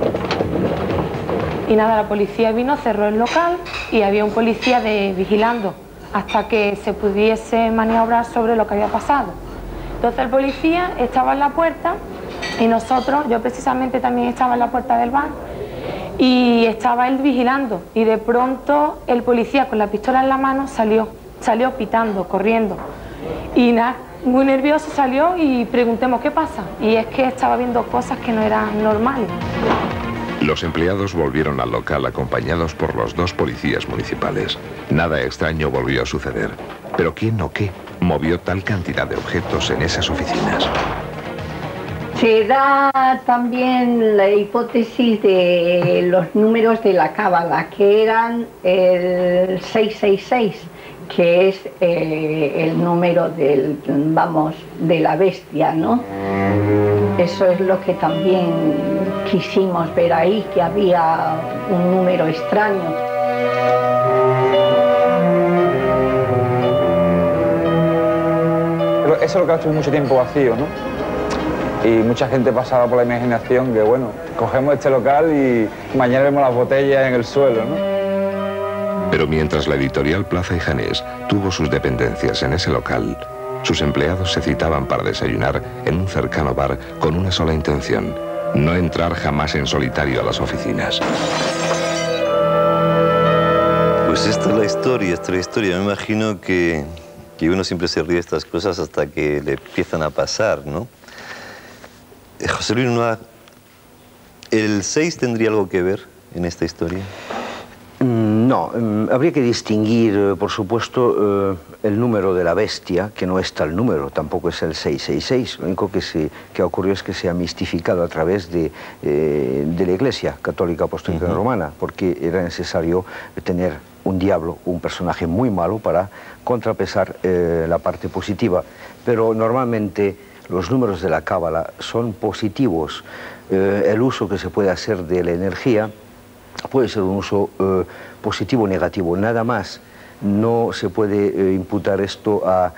Y nada, la policía vino, cerró el local y había un policía vigilando hasta que se pudiese maniobrar sobre lo que había pasado. Entonces el policía estaba en la puerta y nosotros, yo precisamente también estaba en la puerta del bar y estaba él vigilando y de pronto el policía con la pistola en la mano salió pitando, corriendo y nada, muy nervioso salió y preguntemos qué pasa y es que estaba viendo cosas que no eran normales. Los empleados volvieron al local acompañados por los 2 policías municipales. Nada extraño volvió a suceder. Pero ¿quién o qué movió tal cantidad de objetos en esas oficinas? Se da también la hipótesis de los números de la cábala, que eran el 666, que es el número de la bestia, ¿no? Eso es lo que también quisimos ver ahí, que había un número extraño. Eso es lo que ha hecho mucho tiempo vacío, ¿no? Y mucha gente pasaba por la imaginación que, bueno, cogemos este local y mañana vemos las botellas en el suelo, ¿no? Pero mientras la editorial Plaza y Janés tuvo sus dependencias en ese local, sus empleados se citaban para desayunar en un cercano bar con una sola intención: no entrar jamás en solitario a las oficinas. Pues esta es la historia, Me imagino que uno siempre se ríe de estas cosas hasta que le empiezan a pasar, ¿no? José Luis Noa, ¿el 6 tendría algo que ver en esta historia? No, habría que distinguir, por supuesto, el número de la bestia, que no es tal número, tampoco es el 666. Lo único que ocurrió es que se ha mistificado a través de la Iglesia Católica Apostólica Romana, porque era necesario tener un diablo, un personaje muy malo, para contrapesar la parte positiva. Pero normalmente los números de la cábala son positivos. El uso que se puede hacer de la energía puede ser un uso positivo o negativo, nada más. No se puede imputar esto a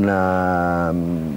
una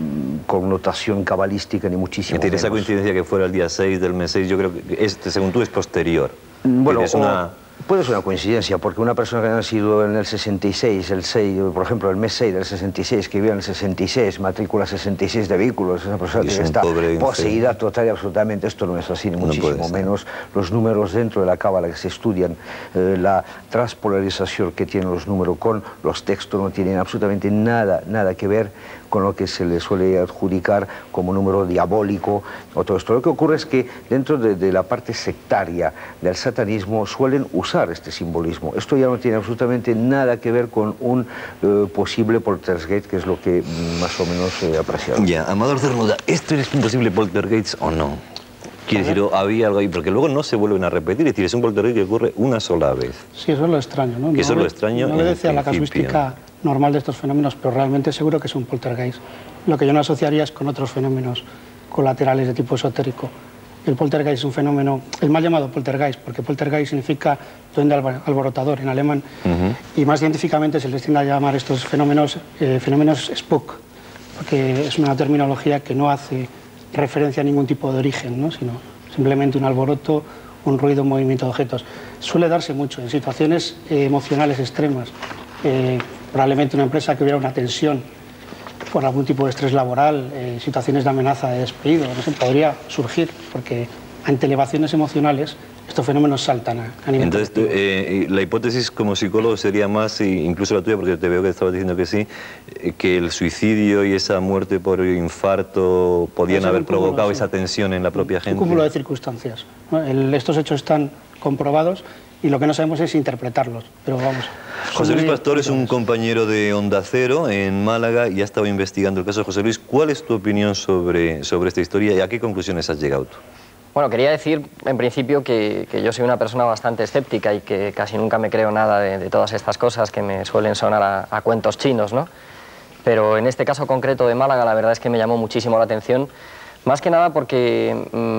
connotación cabalística, ni muchísimo menos. Esa coincidencia que fuera el día 6 del mes 6, yo creo que según tú es posterior. Bueno, puede ser una coincidencia, porque una persona que ha nacido en el 66, el 6, por ejemplo, el mes 6 del 66, que vive en el 66, matrícula 66 de vehículos, esa persona que está poseída total y absolutamente. Esto no es así, ni muchísimo menos. Los números dentro de la cábala que se estudian, la transpolarización que tienen los números con los textos, no tienen absolutamente nada que ver con lo que se le suele adjudicar como número diabólico o todo esto. Lo que ocurre es que dentro de la parte sectaria del satanismo suelen usar este simbolismo. Esto ya no tiene absolutamente nada que ver con un posible poltergeist, que es lo que más o menos apreciado. Ya, Amador Cernuda, ¿esto es un posible poltergeist o no? Quiere decir, había algo ahí, porque luego no se vuelven a repetir, es decir, es un poltergeist que ocurre una sola vez. Sí, eso es lo extraño, ¿no? Que eso es lo extraño. No obedece a la casuística normal de estos fenómenos, pero realmente seguro que es un poltergeist. Lo que yo no asociaría es con otros fenómenos colaterales de tipo esotérico. El poltergeist es un fenómeno, el mal llamado poltergeist, porque poltergeist significa duende alborotador en alemán, y más científicamente se les tiende a llamar estos fenómenos fenómenos spook, porque es una terminología que no hace referencia a ningún tipo de origen, ¿no? Sino simplemente un alboroto, un ruido, un movimiento de objetos. Suele darse mucho en situaciones emocionales extremas. Probablemente una empresa que hubiera una tensión por algún tipo de estrés laboral, situaciones de amenaza de despido, no sé, podría surgir, porque ante elevaciones emocionales estos fenómenos saltan a nivel. Entonces, la hipótesis como psicólogo sería más, incluso la tuya, porque te veo que estabas diciendo que sí, que el suicidio y esa muerte por infarto podían haber provocado esa tensión en la propia gente. Un cúmulo de circunstancias, ¿no? Estos hechos están comprobados y lo que no sabemos es interpretarlos, pero vamos. José Luis Pastor es un compañero de Onda Cero en Málaga y ha estado investigando el caso. José Luis, ¿cuál es tu opinión sobre esta historia y a qué conclusiones has llegado tú? Bueno, quería decir en principio que yo soy una persona bastante escéptica y que casi nunca me creo nada de todas estas cosas que me suelen sonar a cuentos chinos, ¿no? Pero en este caso concreto de Málaga la verdad es que me llamó muchísimo la atención. Más que nada porque,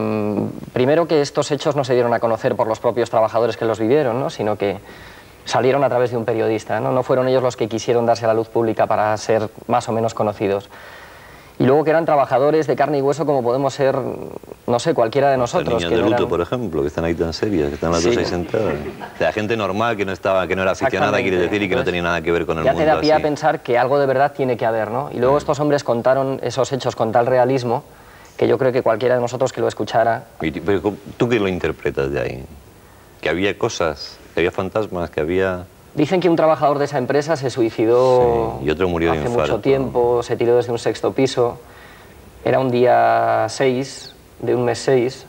primero, que estos hechos no se dieron a conocer por los propios trabajadores que los vivieron, ¿no? Sino que salieron a través de un periodista, ¿no? No fueron ellos los que quisieron darse a la luz pública para ser más o menos conocidos. Y luego que eran trabajadores de carne y hueso como podemos ser, no sé, cualquiera de nosotros. Los niños de luto, por ejemplo, que están ahí tan serias, que están las dos ahí sentadas. O sea, gente normal que no era aficionada, quiere decir, y que no tenía nada que ver con el mundo. Ya te da pie a pensar que algo de verdad tiene que haber, ¿no? Y luego estos hombres contaron esos hechos con tal realismo que yo creo que cualquiera de nosotros que lo escuchara... Pero ¿tú qué lo interpretas de ahí? ¿Que había cosas, que había fantasmas, que había...? Dicen que un trabajador de esa empresa se suicidó y otro murió de infarto. Hace mucho tiempo, se tiró desde un 6º piso. Era un día 6, de un mes 6.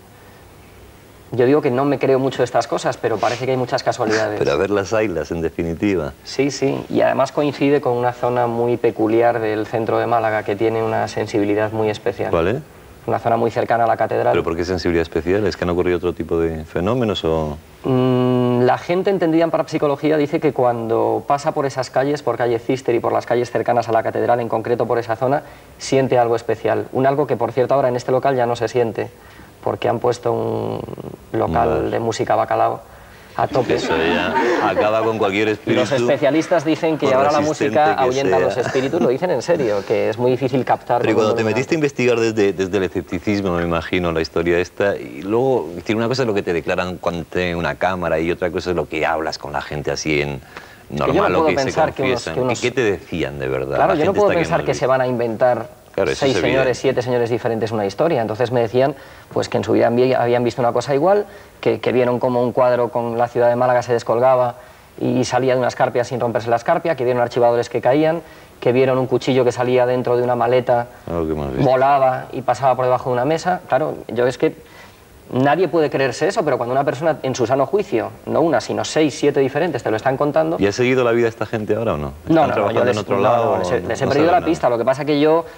Yo digo que no me creo mucho de estas cosas, pero parece que hay muchas casualidades. Pero a ver las haylas, en definitiva. Sí, sí, y además coincide con una zona muy peculiar del centro de Málaga que tiene una sensibilidad muy especial. ¿Cuál es? Una zona muy cercana a la catedral. ¿Pero por qué sensibilidad especial? ¿Es que han ocurrido otro tipo de fenómenos o...? La gente entendida en parapsicología dice que cuando pasa por esas calles, por calle Cister y por las calles cercanas a la catedral, en concreto por esa zona, siente algo especial. Un algo que, por cierto, ahora en este local ya no se siente, porque han puesto un local de música bacalao a tope. Eso ya acaba con cualquier espíritu. Los especialistas dicen que ahora la música ahuyenta a los espíritus, lo dicen en serio, que es muy difícil captar. Pero cuando te metiste a investigar desde el escepticismo, me imagino, la historia esta, y luego, tiene una cosa es lo que te declaran cuando tienes una cámara y otra cosa es lo que hablas con la gente así en normal, lo que se confiesan. ¿Qué te decían de verdad? Claro, yo no puedo pensar que se van a inventar 6 señores, 7 señores diferentes una historia. Entonces me decían pues que en su vida habían visto una cosa igual, que vieron como un cuadro con la ciudad de Málaga se descolgaba y salía de una escarpia sin romperse la escarpia, que vieron archivadores que caían, que vieron un cuchillo que salía dentro de una maleta, volaba y pasaba por debajo de una mesa. Claro, yo es que nadie puede creerse eso, pero cuando una persona en su sano juicio, no una, sino 6, 7 diferentes, te lo están contando... ¿Y ha seguido la vida esta gente ahora o no? No, yo les he perdido la pista. Lo que pasa es que yo,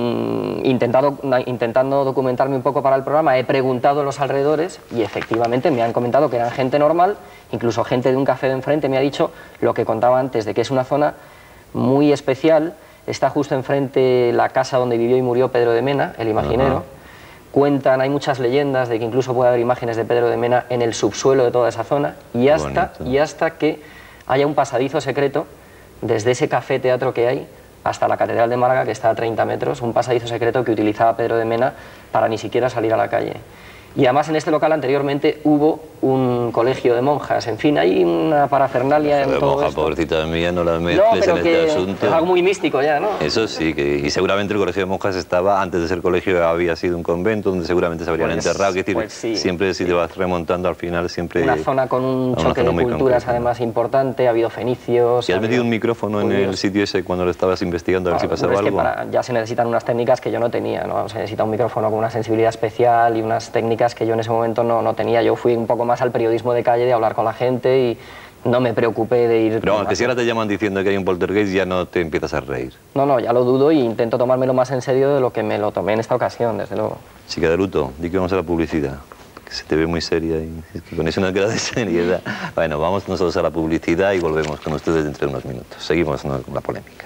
intentando documentarme un poco para el programa, he preguntado a los alrededores y efectivamente me han comentado que eran gente normal, incluso gente de un café de enfrente me ha dicho lo que contaba antes, de que es una zona muy especial, está justo enfrente la casa donde vivió y murió Pedro de Mena, el imaginero. Cuentan, hay muchas leyendas de que incluso puede haber imágenes de Pedro de Mena en el subsuelo de toda esa zona y hasta que haya un pasadizo secreto desde ese café teatro que hay hasta la Catedral de Málaga, que está a 30 metros, un pasadizo secreto que utilizaba Pedro de Mena para ni siquiera salir a la calle. Y además en este local anteriormente hubo un colegio de monjas. En fin, hay una parafernalia en todo esto. Pobrecita mía, no la mezcles en este asunto. Es algo muy místico ya, ¿no? Eso sí, y seguramente el colegio de monjas estaba, antes de ser colegio había sido un convento donde seguramente se habrían enterrado. Es decir, sí. Siempre si te vas remontando al final siempre... Una zona con un choque de culturas además importante, ha habido fenicios... ¿Y has metido un micrófono en el sitio ese cuando lo estabas investigando a ver si pasaba algo? Ya se necesitan unas técnicas que yo no tenía, ¿no? Se necesita un micrófono con una sensibilidad especial y unas técnicas que yo en ese momento no tenía. Yo fui un poco más al periodismo de calle, de hablar con la gente y no me preocupé de ir... Pero aunque si ahora te llaman diciendo que hay un poltergeist ya no te empiezas a reír. No, ya lo dudo y intento tomármelo más en serio de lo que me lo tomé en esta ocasión, desde luego. Chica de luto, di que vamos a la publicidad, que se te ve muy seria y es que con eso no queda de seriedad. Bueno, vamos nosotros a la publicidad y volvemos con ustedes dentro de unos minutos. Seguimos con la polémica.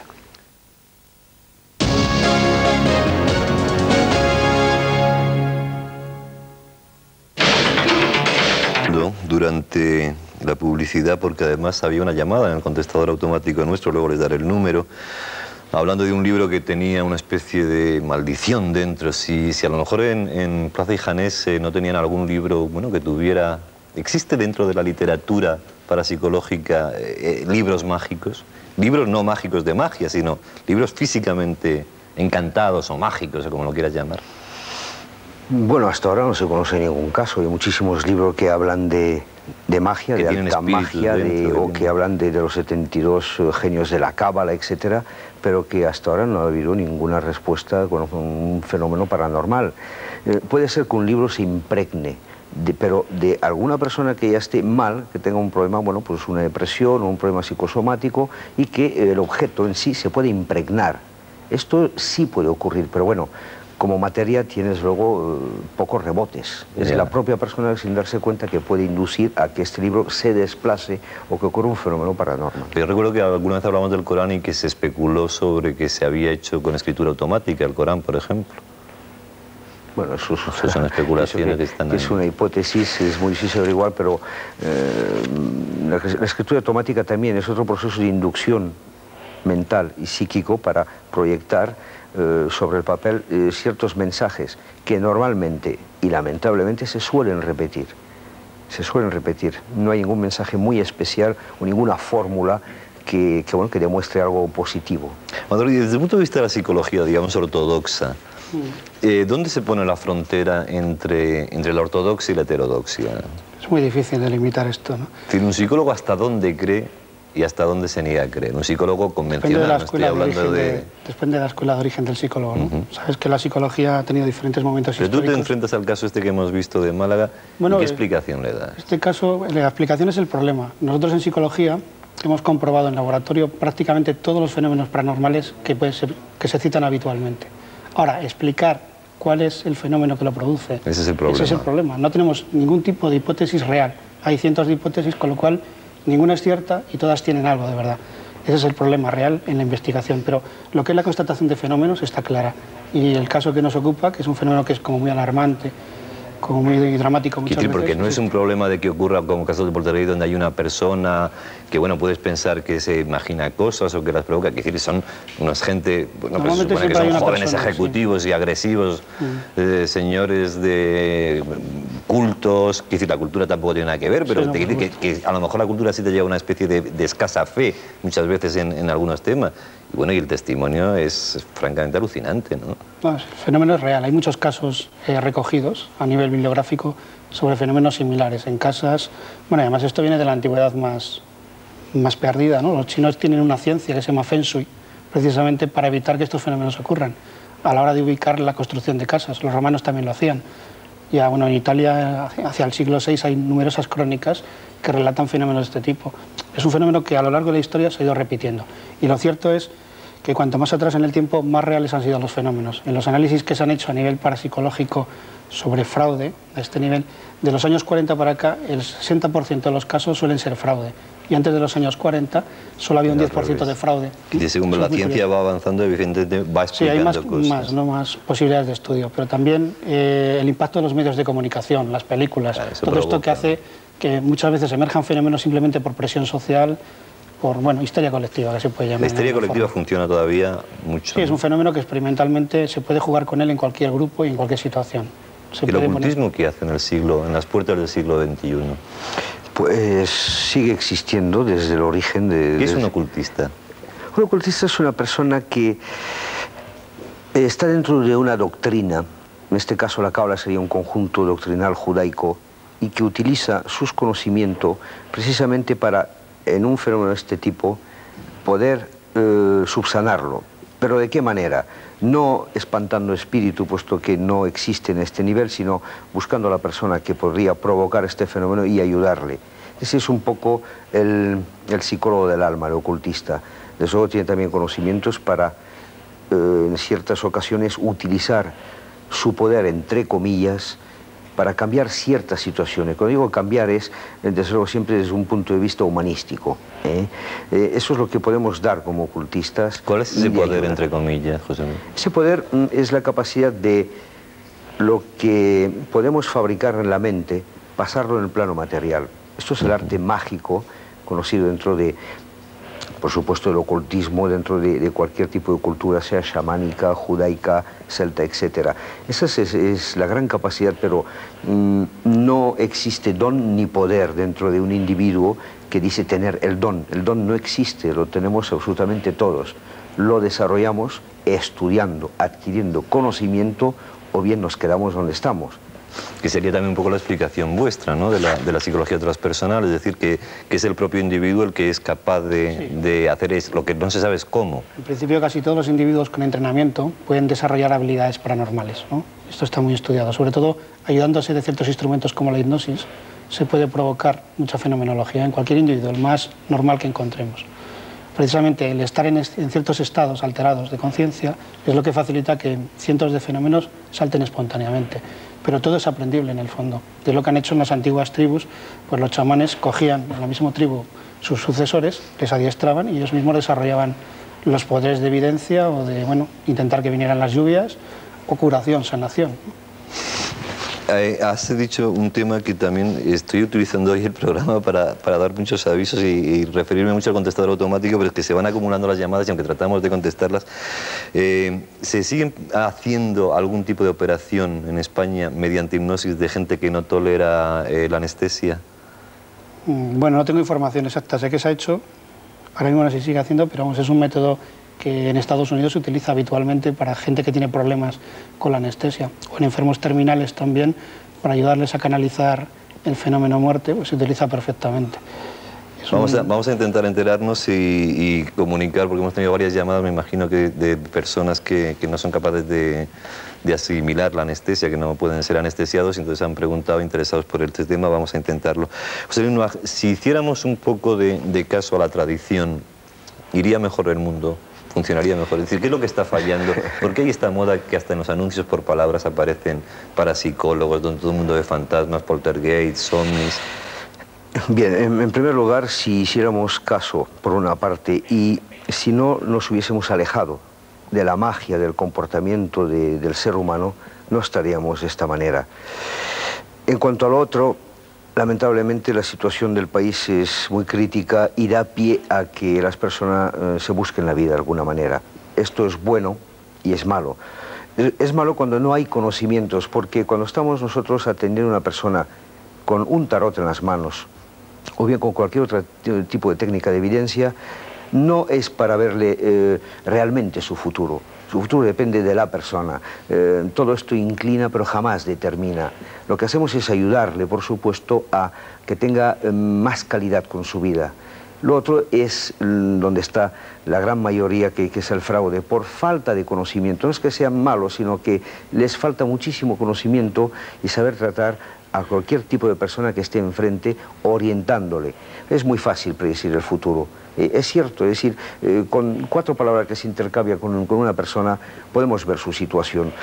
Durante la publicidad, porque además había una llamada en el contestador automático nuestro, luego les daré el número, hablando de un libro que tenía una especie de maldición dentro. Si a lo mejor en Plaza y Janés no tenían algún libro que tuviera... ¿Existe dentro de la literatura parapsicológica libros mágicos? Libros no mágicos de magia, sino libros físicamente encantados o mágicos, o como lo quieras llamar. Bueno, hasta ahora no se conoce ningún caso. Hay muchísimos libros que hablan de magia, de alta magia, o que hablan de los 72 genios de la cábala, etcétera, pero que hasta ahora no ha habido ninguna respuesta con un fenómeno paranormal. Puede ser que un libro se impregne, pero de alguna persona que ya esté mal, que tenga un problema, pues una depresión o un problema psicosomático, y que el objeto en sí se puede impregnar. Esto sí puede ocurrir, pero bueno, como materia tienes luego pocos rebotes. Es la propia persona sin darse cuenta que puede inducir a que este libro se desplace o que ocurra un fenómeno paranormal. Yo recuerdo que alguna vez hablamos del Corán y que se especuló sobre que se había hecho con escritura automática el Corán, por ejemplo. Bueno, eso son especulaciones que están ahí. Es una hipótesis, es muy difícil averiguar, pero la escritura automática también es otro proceso de inducción mental y psíquico para proyectar sobre el papel ciertos mensajes que normalmente y lamentablemente se suelen repetir. No hay ningún mensaje muy especial o ninguna fórmula que demuestre algo positivo. Manolo, y desde el punto de vista de la psicología, digamos, ortodoxa, ¿dónde se pone la frontera entre la ortodoxia y la heterodoxia? Es muy difícil delimitar esto, ¿no? Es decir, ¿un psicólogo hasta dónde cree y hasta dónde se niega a creer? Un psicólogo convencional, Depende de la escuela de origen del psicólogo, ¿no? Sabes que la psicología ha tenido diferentes momentos históricos. Pero tú te enfrentas al caso que hemos visto de Málaga, ¿y qué explicación le das? Este caso, la explicación es el problema. Nosotros en psicología hemos comprobado en laboratorio prácticamente todos los fenómenos paranormales que se citan habitualmente. Ahora, explicar cuál es el fenómeno que lo produce... Ese es el problema. Ese es el problema. No tenemos ningún tipo de hipótesis real. Hay cientos de hipótesis, con lo cual ninguna es cierta y todas tienen algo de verdad. Ese es el problema real en la investigación. Pero lo que es la constatación de fenómenos está clara. Y el caso que nos ocupa, que es un fenómeno que es como muy alarmante, como muy dramático muchas veces. Porque no es un problema de que ocurra como casos de poltergeist donde hay una persona que, bueno, puedes pensar que se imagina cosas o que las provoca. Quiere decir, son unas gente, bueno, pues se supone que son jóvenes persona, ejecutivos y agresivos, señores de cultos. Quiere decir, la cultura tampoco tiene nada que ver, pero te quiere que a lo mejor la cultura sí te lleva una especie de escasa fe muchas veces en algunos temas. Y bueno, y el testimonio es francamente alucinante, ¿no? No, el fenómeno es real. Hay muchos casos recogidos a nivel bibliográfico sobre fenómenos similares en casas. Bueno, además esto viene de la antigüedad más perdida, ¿no? Los chinos tienen una ciencia que se llama Feng Shui, precisamente para evitar que estos fenómenos ocurran, a la hora de ubicar la construcción de casas. Los romanos también lo hacían. Ya, bueno, en Italia, hacia el siglo VI, hay numerosas crónicas que relatan fenómenos de este tipo. Es un fenómeno que a lo largo de la historia se ha ido repitiendo. Y lo cierto es que cuanto más atrás en el tiempo, más reales han sido los fenómenos. En los análisis que se han hecho a nivel parapsicológico sobre fraude, a este nivel, de los años 40 para acá, el 60% de los casos suelen ser fraude. Y antes de los años 40 solo había un 10% de fraude. Y según la ciencia va avanzando, evidentemente va explicando cosas. Sí, hay más posibilidades de estudio, pero también el impacto de los medios de comunicación, las películas, todo esto que hace que muchas veces emerjan fenómenos simplemente por presión social, por, bueno, histeria colectiva, que se puede llamar. La histeria colectiva funciona todavía mucho. Sí, es un fenómeno que experimentalmente se puede jugar con él en cualquier grupo y en cualquier situación. ¿El ocultismo qué hace en las puertas del siglo XXI? Pues sigue existiendo desde el origen de... ¿Qué es un ocultista? Un ocultista es una persona que está dentro de una doctrina, en este caso la cábala sería un conjunto doctrinal judaico, y que utiliza sus conocimientos precisamente para, en un fenómeno de este tipo, poder subsanarlo. ¿Pero de qué manera? No espantando espíritu, puesto que no existe en este nivel, sino buscando a la persona que podría provocar este fenómeno y ayudarle. Ese es un poco el psicólogo del alma, el ocultista. Desde luego tiene también conocimientos para, en ciertas ocasiones, utilizar su poder, entre comillas, para cambiar ciertas situaciones. Cuando digo cambiar es, desde luego, siempre desde un punto de vista humanístico. Eso es lo que podemos dar como ocultistas. ¿Cuál es ese poder, entre comillas, José Luis? Ese poder es la capacidad de lo que podemos fabricar en la mente, pasarlo en el plano material. Esto es el arte mágico, conocido dentro de, por supuesto, el ocultismo, dentro de cualquier tipo de cultura, sea chamánica, judaica, celta, etc. Esa es la gran capacidad, pero no existe don ni poder dentro de un individuo que dice tener el don. El don no existe, lo tenemos absolutamente todos. Lo desarrollamos estudiando, adquiriendo conocimiento, o bien nos quedamos donde estamos. Que sería también un poco la explicación vuestra, ¿no?, de la psicología transpersonal, es decir, que es el propio individuo el que es capaz de hacer lo que no se sabe es cómo. En principio casi todos los individuos con entrenamiento pueden desarrollar habilidades paranormales, ¿no? Esto está muy estudiado, sobre todo ayudándose de ciertos instrumentos como la hipnosis, se puede provocar mucha fenomenología en cualquier individuo, el más normal que encontremos. Precisamente el estar en ciertos estados alterados de conciencia es lo que facilita que cientos de fenómenos salten espontáneamente. Pero todo es aprendible en el fondo. De lo que han hecho en las antiguas tribus, pues los chamanes cogían en la misma tribu sus sucesores, les adiestraban y ellos mismos desarrollaban los poderes de evidencia o de, bueno, intentar que vinieran las lluvias o curación, sanación. Has dicho un tema que también estoy utilizando hoy el programa para dar muchos avisos y referirme mucho al contestador automático, pero es que se van acumulando las llamadas y aunque tratamos de contestarlas, ¿se siguen haciendo algún tipo de operación en España mediante hipnosis de gente que no tolera la anestesia? Bueno, no tengo información exacta, sé que se ha hecho, ahora mismo no se sigue haciendo, pero vamos, es un método que en Estados Unidos se utiliza habitualmente para gente que tiene problemas con la anestesia, o en enfermos terminales también, para ayudarles a canalizar el fenómeno muerte, pues se utiliza perfectamente. Vamos a intentar enterarnos y comunicar, porque hemos tenido varias llamadas, me imagino que de personas que no son capaces de asimilar la anestesia, que no pueden ser anestesiados, y entonces han preguntado, interesados por este tema, vamos a intentarlo. José Luis, si hiciéramos un poco de caso a la tradición, ¿iría mejor el mundo? ¿Funcionaría mejor? Es decir, ¿qué es lo que está fallando? ¿Por qué hay esta moda que hasta en los anuncios por palabras aparecen parapsicólogos, donde todo el mundo ve fantasmas, poltergeists, ovnis? Bien, en primer lugar, si hiciéramos caso, por una parte, y si no nos hubiésemos alejado de la magia del comportamiento del ser humano, no estaríamos de esta manera. En cuanto a lo otro, lamentablemente la situación del país es muy crítica y da pie a que las personas se busquen la vida de alguna manera. Esto es bueno y es malo. Es malo cuando no hay conocimientos, porque cuando estamos nosotros atendiendo a una persona con un tarot en las manos, o bien con cualquier otro tipo de técnica de evidencia, no es para verle realmente su futuro. Su futuro depende de la persona. Todo esto inclina, pero jamás determina. Lo que hacemos es ayudarle, por supuesto, a que tenga más calidad con su vida. Lo otro es donde está la gran mayoría, que es el fraude, por falta de conocimiento. No es que sean malos, sino que les falta muchísimo conocimiento y saber tratar a cualquier tipo de persona que esté enfrente, orientándole. Es muy fácil predecir el futuro. Es cierto, es decir, con 4 palabras que se intercambia con una persona, podemos ver su situación.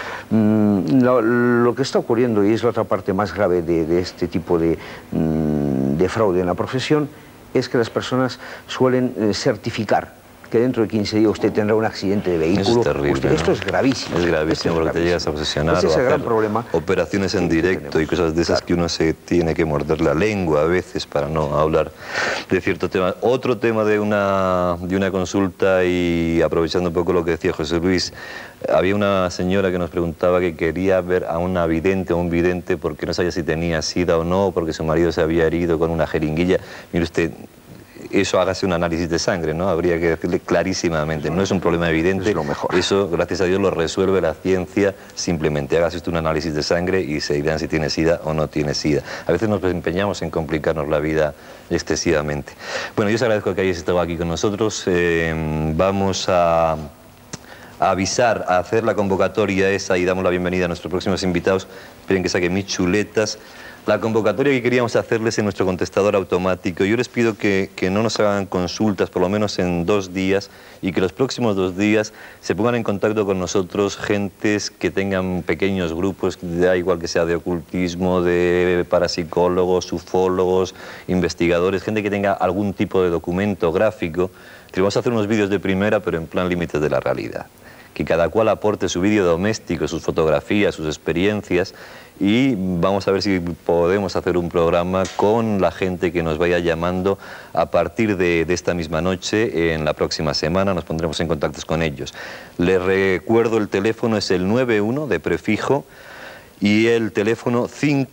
Lo que está ocurriendo, y es la otra parte más grave de este tipo de fraude en la profesión, es que las personas suelen certificar que dentro de 15 días usted tendrá un accidente de vehículo. Eso es terrible, ¿no? Esto es gravísimo. Es gravísimo porque te llegas a obsesionar Ese es o a el gran hacer problema. operaciones en directo y cosas de esas que uno se tiene que morder la lengua a veces para no hablar de ciertos temas. Otro tema de una consulta, y aprovechando un poco lo que decía José Luis, había una señora que nos preguntaba que quería ver a una vidente o un vidente porque no sabía si tenía SIDA o no, porque su marido se había herido con una jeringuilla. Mire usted, eso hágase un análisis de sangre, ¿no? Habría que decirle clarísimamente, no es un problema evidente, es lo mejor. Eso, gracias a Dios, lo resuelve la ciencia, simplemente hágase usted un análisis de sangre y se dirán si tiene SIDA o no tiene SIDA. A veces nos empeñamos en complicarnos la vida excesivamente. Bueno, yo os agradezco que hayáis estado aquí con nosotros. Vamos a avisar, a hacer la convocatoria esa y damos la bienvenida a nuestros próximos invitados. Esperen que saquen mis chuletas. La convocatoria que queríamos hacerles en nuestro contestador automático. Yo les pido que no nos hagan consultas por lo menos en 2 días y que los próximos 2 días se pongan en contacto con nosotros gentes que tengan pequeños grupos, da igual que sea de ocultismo, de parapsicólogos, ufólogos, investigadores, gente que tenga algún tipo de documento gráfico. Vamos a hacer unos vídeos de primera, pero en plan límites de la realidad. Que cada cual aporte su vídeo doméstico, sus fotografías, sus experiencias, y vamos a ver si podemos hacer un programa con la gente que nos vaya llamando a partir de esta misma noche. En la próxima semana nos pondremos en contacto con ellos. Les recuerdo, el teléfono es el 91 de prefijo y el teléfono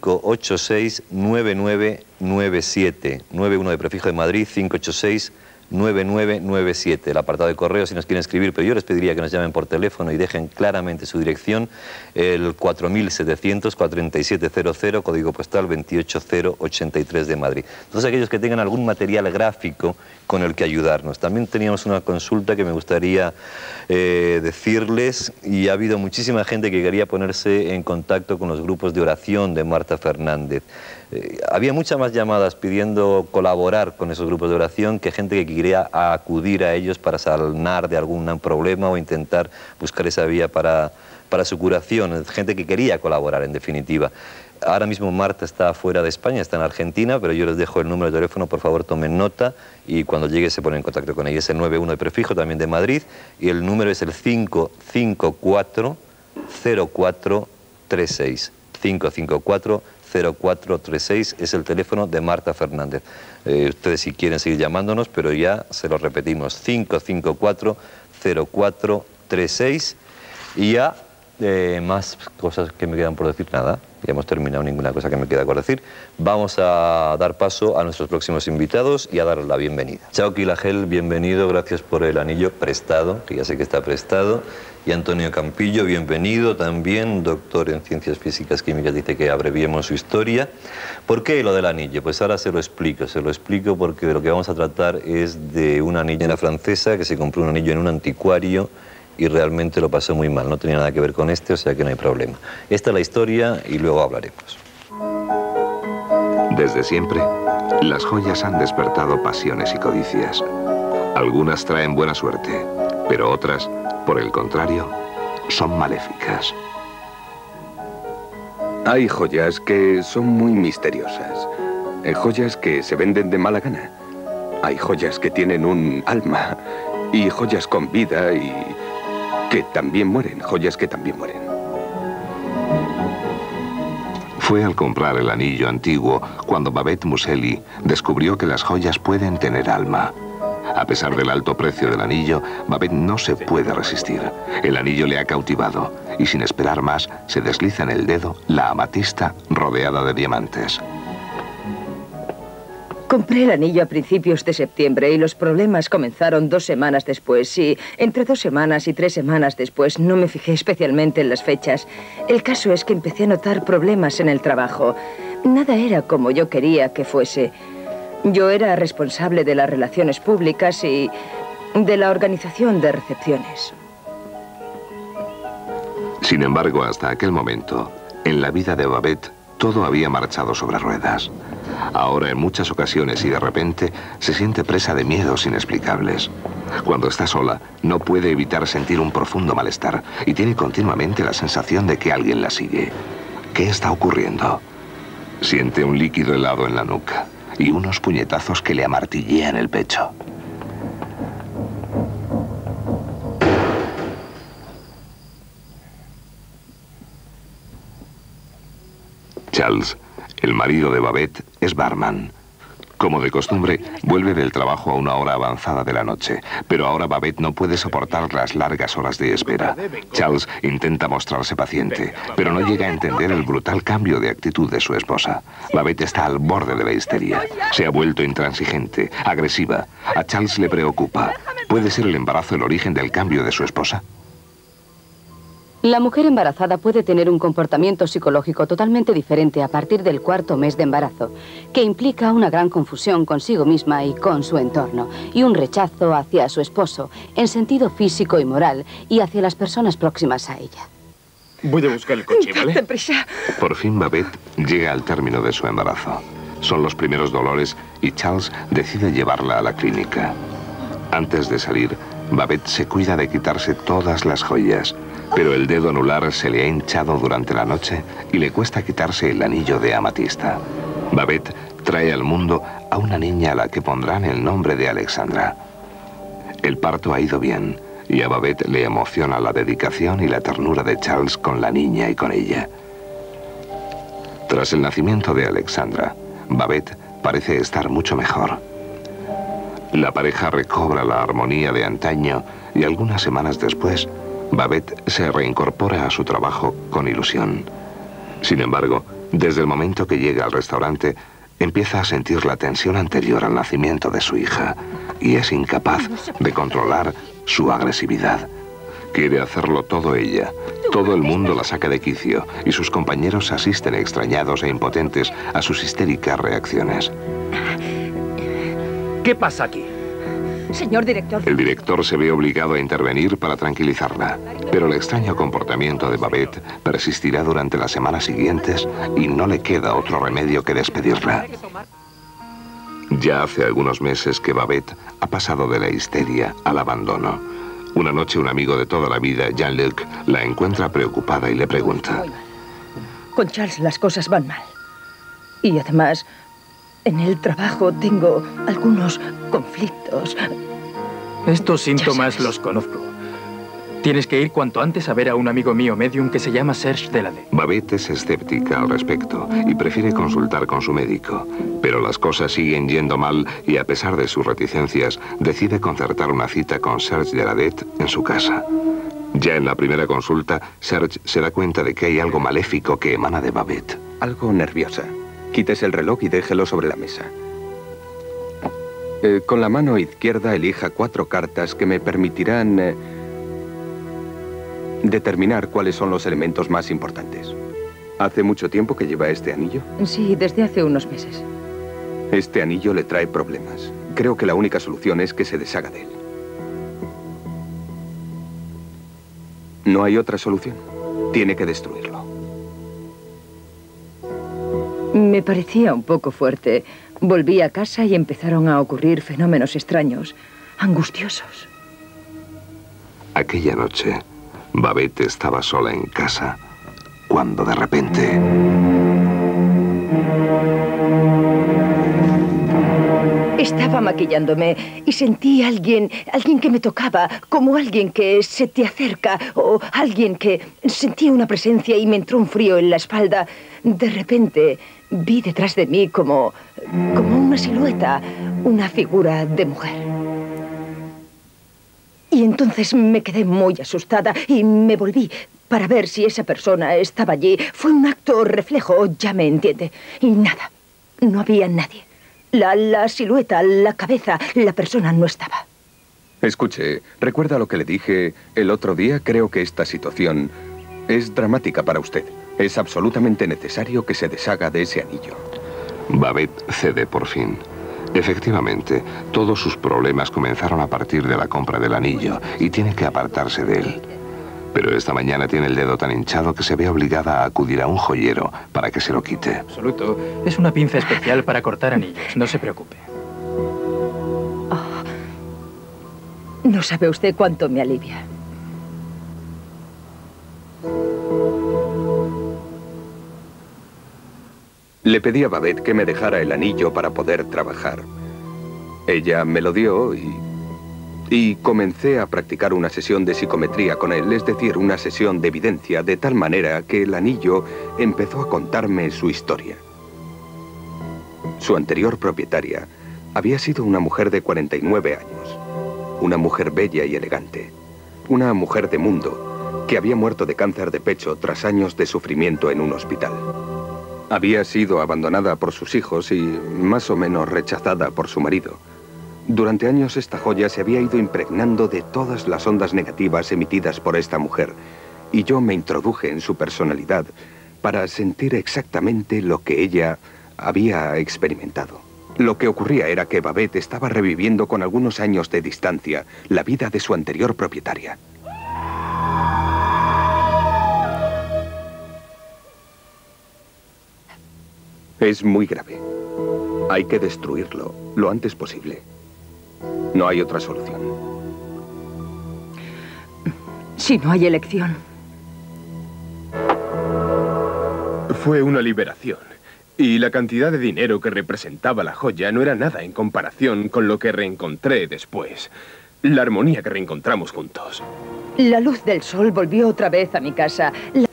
586-9997. 91 de prefijo de Madrid, 586-9997, el apartado de correo si nos quieren escribir, pero yo les pediría que nos llamen por teléfono y dejen claramente su dirección, el 4700-4700, código postal 28083 de Madrid. Todos aquellos que tengan algún material gráfico con el que ayudarnos. También teníamos una consulta que me gustaría decirles, y ha habido muchísima gente que quería ponerse en contacto con los grupos de oración de Marta Fernández. Había muchas más llamadas pidiendo colaborar con esos grupos de oración que gente que quería acudir a ellos para sanar de algún problema o intentar buscar esa vía para su curación. Gente que quería colaborar, en definitiva. Ahora mismo Marta está fuera de España, está en Argentina, pero yo les dejo el número de teléfono, por favor tomen nota y cuando llegue se ponen en contacto con ella. Es el 91 de prefijo, también de Madrid, y el número es el 554-0436. 554-0436 es el teléfono de Marta Fernández. Ustedes si quieren seguir llamándonos, pero ya se lo repetimos, 554-0436. Y ya más cosas que me quedan por decir, nada, ya hemos terminado, ninguna cosa que me queda por decir. Vamos a dar paso a nuestros próximos invitados y a darles la bienvenida. Chao Quilagel, bienvenido, gracias por el anillo prestado, que ya sé que está prestado. Y Antonio Campillo, bienvenido también, doctor en Ciencias Físicas Químicas, dice que abreviemos su historia. ¿Por qué lo del anillo? Pues ahora se lo explico porque de lo que vamos a tratar es de una niñera francesa que se compró un anillo en un anticuario y realmente lo pasó muy mal, no tenía nada que ver con este, o sea que no hay problema. Esta es la historia y luego hablaremos. Desde siempre, las joyas han despertado pasiones y codicias. Algunas traen buena suerte, pero otras, por el contrario, son maléficas. Hay joyas que son muy misteriosas. Joyas que se venden de mala gana. Hay joyas que tienen un alma y joyas con vida y que también mueren, joyas que también mueren. Fue al comprar el anillo antiguo cuando Babette Muselli descubrió que las joyas pueden tener alma. A pesar del alto precio del anillo, Babette no se puede resistir. El anillo le ha cautivado y sin esperar más se desliza en el dedo la amatista rodeada de diamantes. Compré el anillo a principios de septiembre y los problemas comenzaron 2 semanas después. Y entre 2 semanas y 3 semanas después no me fijé especialmente en las fechas. El caso es que empecé a notar problemas en el trabajo. Nada era como yo quería que fuese. Yo era responsable de las relaciones públicas y de la organización de recepciones. Sin embargo, hasta aquel momento, en la vida de Babette, todo había marchado sobre ruedas. Ahora, en muchas ocasiones y de repente, se siente presa de miedos inexplicables. Cuando está sola, no puede evitar sentir un profundo malestar y tiene continuamente la sensación de que alguien la sigue. ¿Qué está ocurriendo? Siente un líquido helado en la nuca y unos puñetazos que le amartillean el pecho. Charles, el marido de Babette, es barman. Como de costumbre, vuelve del trabajo a una hora avanzada de la noche, pero ahora Babette no puede soportar las largas horas de espera. Charles intenta mostrarse paciente, pero no llega a entender el brutal cambio de actitud de su esposa. Babette está al borde de la histeria. Se ha vuelto intransigente, agresiva. A Charles le preocupa. ¿Puede ser el embarazo el origen del cambio de su esposa? La mujer embarazada puede tener un comportamiento psicológico totalmente diferente a partir del 4.º mes de embarazo, que implica una gran confusión consigo misma y con su entorno, y un rechazo hacia su esposo, en sentido físico y moral, y hacia las personas próximas a ella. Voy a buscar el coche, ¿vale? ¡Deprisa! Por fin Babette llega al término de su embarazo. Son los primeros dolores y Charles decide llevarla a la clínica. Antes de salir, Babette se cuida de quitarse todas las joyas, pero el dedo anular se le ha hinchado durante la noche y le cuesta quitarse el anillo de amatista. Babette trae al mundo a una niña a la que pondrán el nombre de Alexandra. El parto ha ido bien y a Babette le emociona la dedicación y la ternura de Charles con la niña y con ella. Tras el nacimiento de Alexandra, Babette parece estar mucho mejor. La pareja recobra la armonía de antaño y algunas semanas después, Babette se reincorpora a su trabajo con ilusión. Sin embargo, desde el momento que llega al restaurante, empieza a sentir la tensión anterior al nacimiento de su hija y es incapaz de controlar su agresividad. Quiere hacerlo todo ella. Todo el mundo la saca de quicio y sus compañeros asisten extrañados e impotentes a sus histéricas reacciones. ¿Qué pasa aquí? Señor director. El director se ve obligado a intervenir para tranquilizarla, pero el extraño comportamiento de Babette persistirá durante las semanas siguientes y no le queda otro remedio que despedirla. Ya hace algunos meses que Babette ha pasado de la histeria al abandono. Una noche un amigo de toda la vida, Jean-Luc, la encuentra preocupada y le pregunta: Con Charles las cosas van mal. Y además, en el trabajo tengo algunos conflictos. Estos síntomas los conozco. Tienes que ir cuanto antes a ver a un amigo mío medium que se llama Serge Delade. Babette es escéptica al respecto y prefiere consultar con su médico. Pero las cosas siguen yendo mal y a pesar de sus reticencias, decide concertar una cita con Serge Delade en su casa. Ya en la primera consulta, Serge se da cuenta de que hay algo maléfico que emana de Babette. Algo nerviosa. Quítese el reloj y déjelo sobre la mesa. Con la mano izquierda elija 4 cartas que me permitirán determinar cuáles son los elementos más importantes. ¿Hace mucho tiempo que lleva este anillo? Sí, desde hace unos meses. Este anillo le trae problemas. Creo que la única solución es que se deshaga de él. No hay otra solución. Tiene que destruirlo. Me parecía un poco fuerte. Volví a casa y empezaron a ocurrir fenómenos extraños, angustiosos. Aquella noche, Babette estaba sola en casa, cuando de repente... Estaba maquillándome y sentí a alguien que me tocaba, como alguien que se te acerca, o alguien que sentía una presencia y me entró un frío en la espalda. De repente vi detrás de mí como una silueta, una figura de mujer. Y entonces me quedé muy asustada y me volví para ver si esa persona estaba allí. Fue un acto reflejo, ya me entiende. Y nada, no había nadie. La silueta, la cabeza, la persona no estaba. Escuche, ¿recuerda lo que le dije el otro día? Creo que esta situación es dramática para usted. Es absolutamente necesario que se deshaga de ese anillo. Babette cede por fin. Efectivamente, todos sus problemas comenzaron a partir de la compra del anillo y tiene que apartarse de él. Pero esta mañana tiene el dedo tan hinchado que se ve obligada a acudir a un joyero para que se lo quite. Absoluto. Es una pinza especial para cortar anillos, no se preocupe. Oh, no sabe usted cuánto me alivia. Le pedí a Babette que me dejara el anillo para poder trabajar. Ella me lo dio y comencé a practicar una sesión de psicometría con él, es decir, una sesión de evidencia, de tal manera que el anillo empezó a contarme su historia. Su anterior propietaria había sido una mujer de 49 años, una mujer bella y elegante, una mujer de mundo que había muerto de cáncer de pecho tras años de sufrimiento en un hospital. Había sido abandonada por sus hijos y más o menos rechazada por su marido. Durante años esta joya se había ido impregnando de todas las ondas negativas emitidas por esta mujer, y yo me introduje en su personalidad para sentir exactamente lo que ella había experimentado. Lo que ocurría era que Babette estaba reviviendo con algunos años de distancia la vida de su anterior propietaria. Es muy grave. Hay que destruirlo lo antes posible. No hay otra solución. Si no hay elección. Fue una liberación. Y la cantidad de dinero que representaba la joya no era nada en comparación con lo que reencontré después. La armonía que reencontramos juntos. La luz del sol volvió otra vez a mi casa.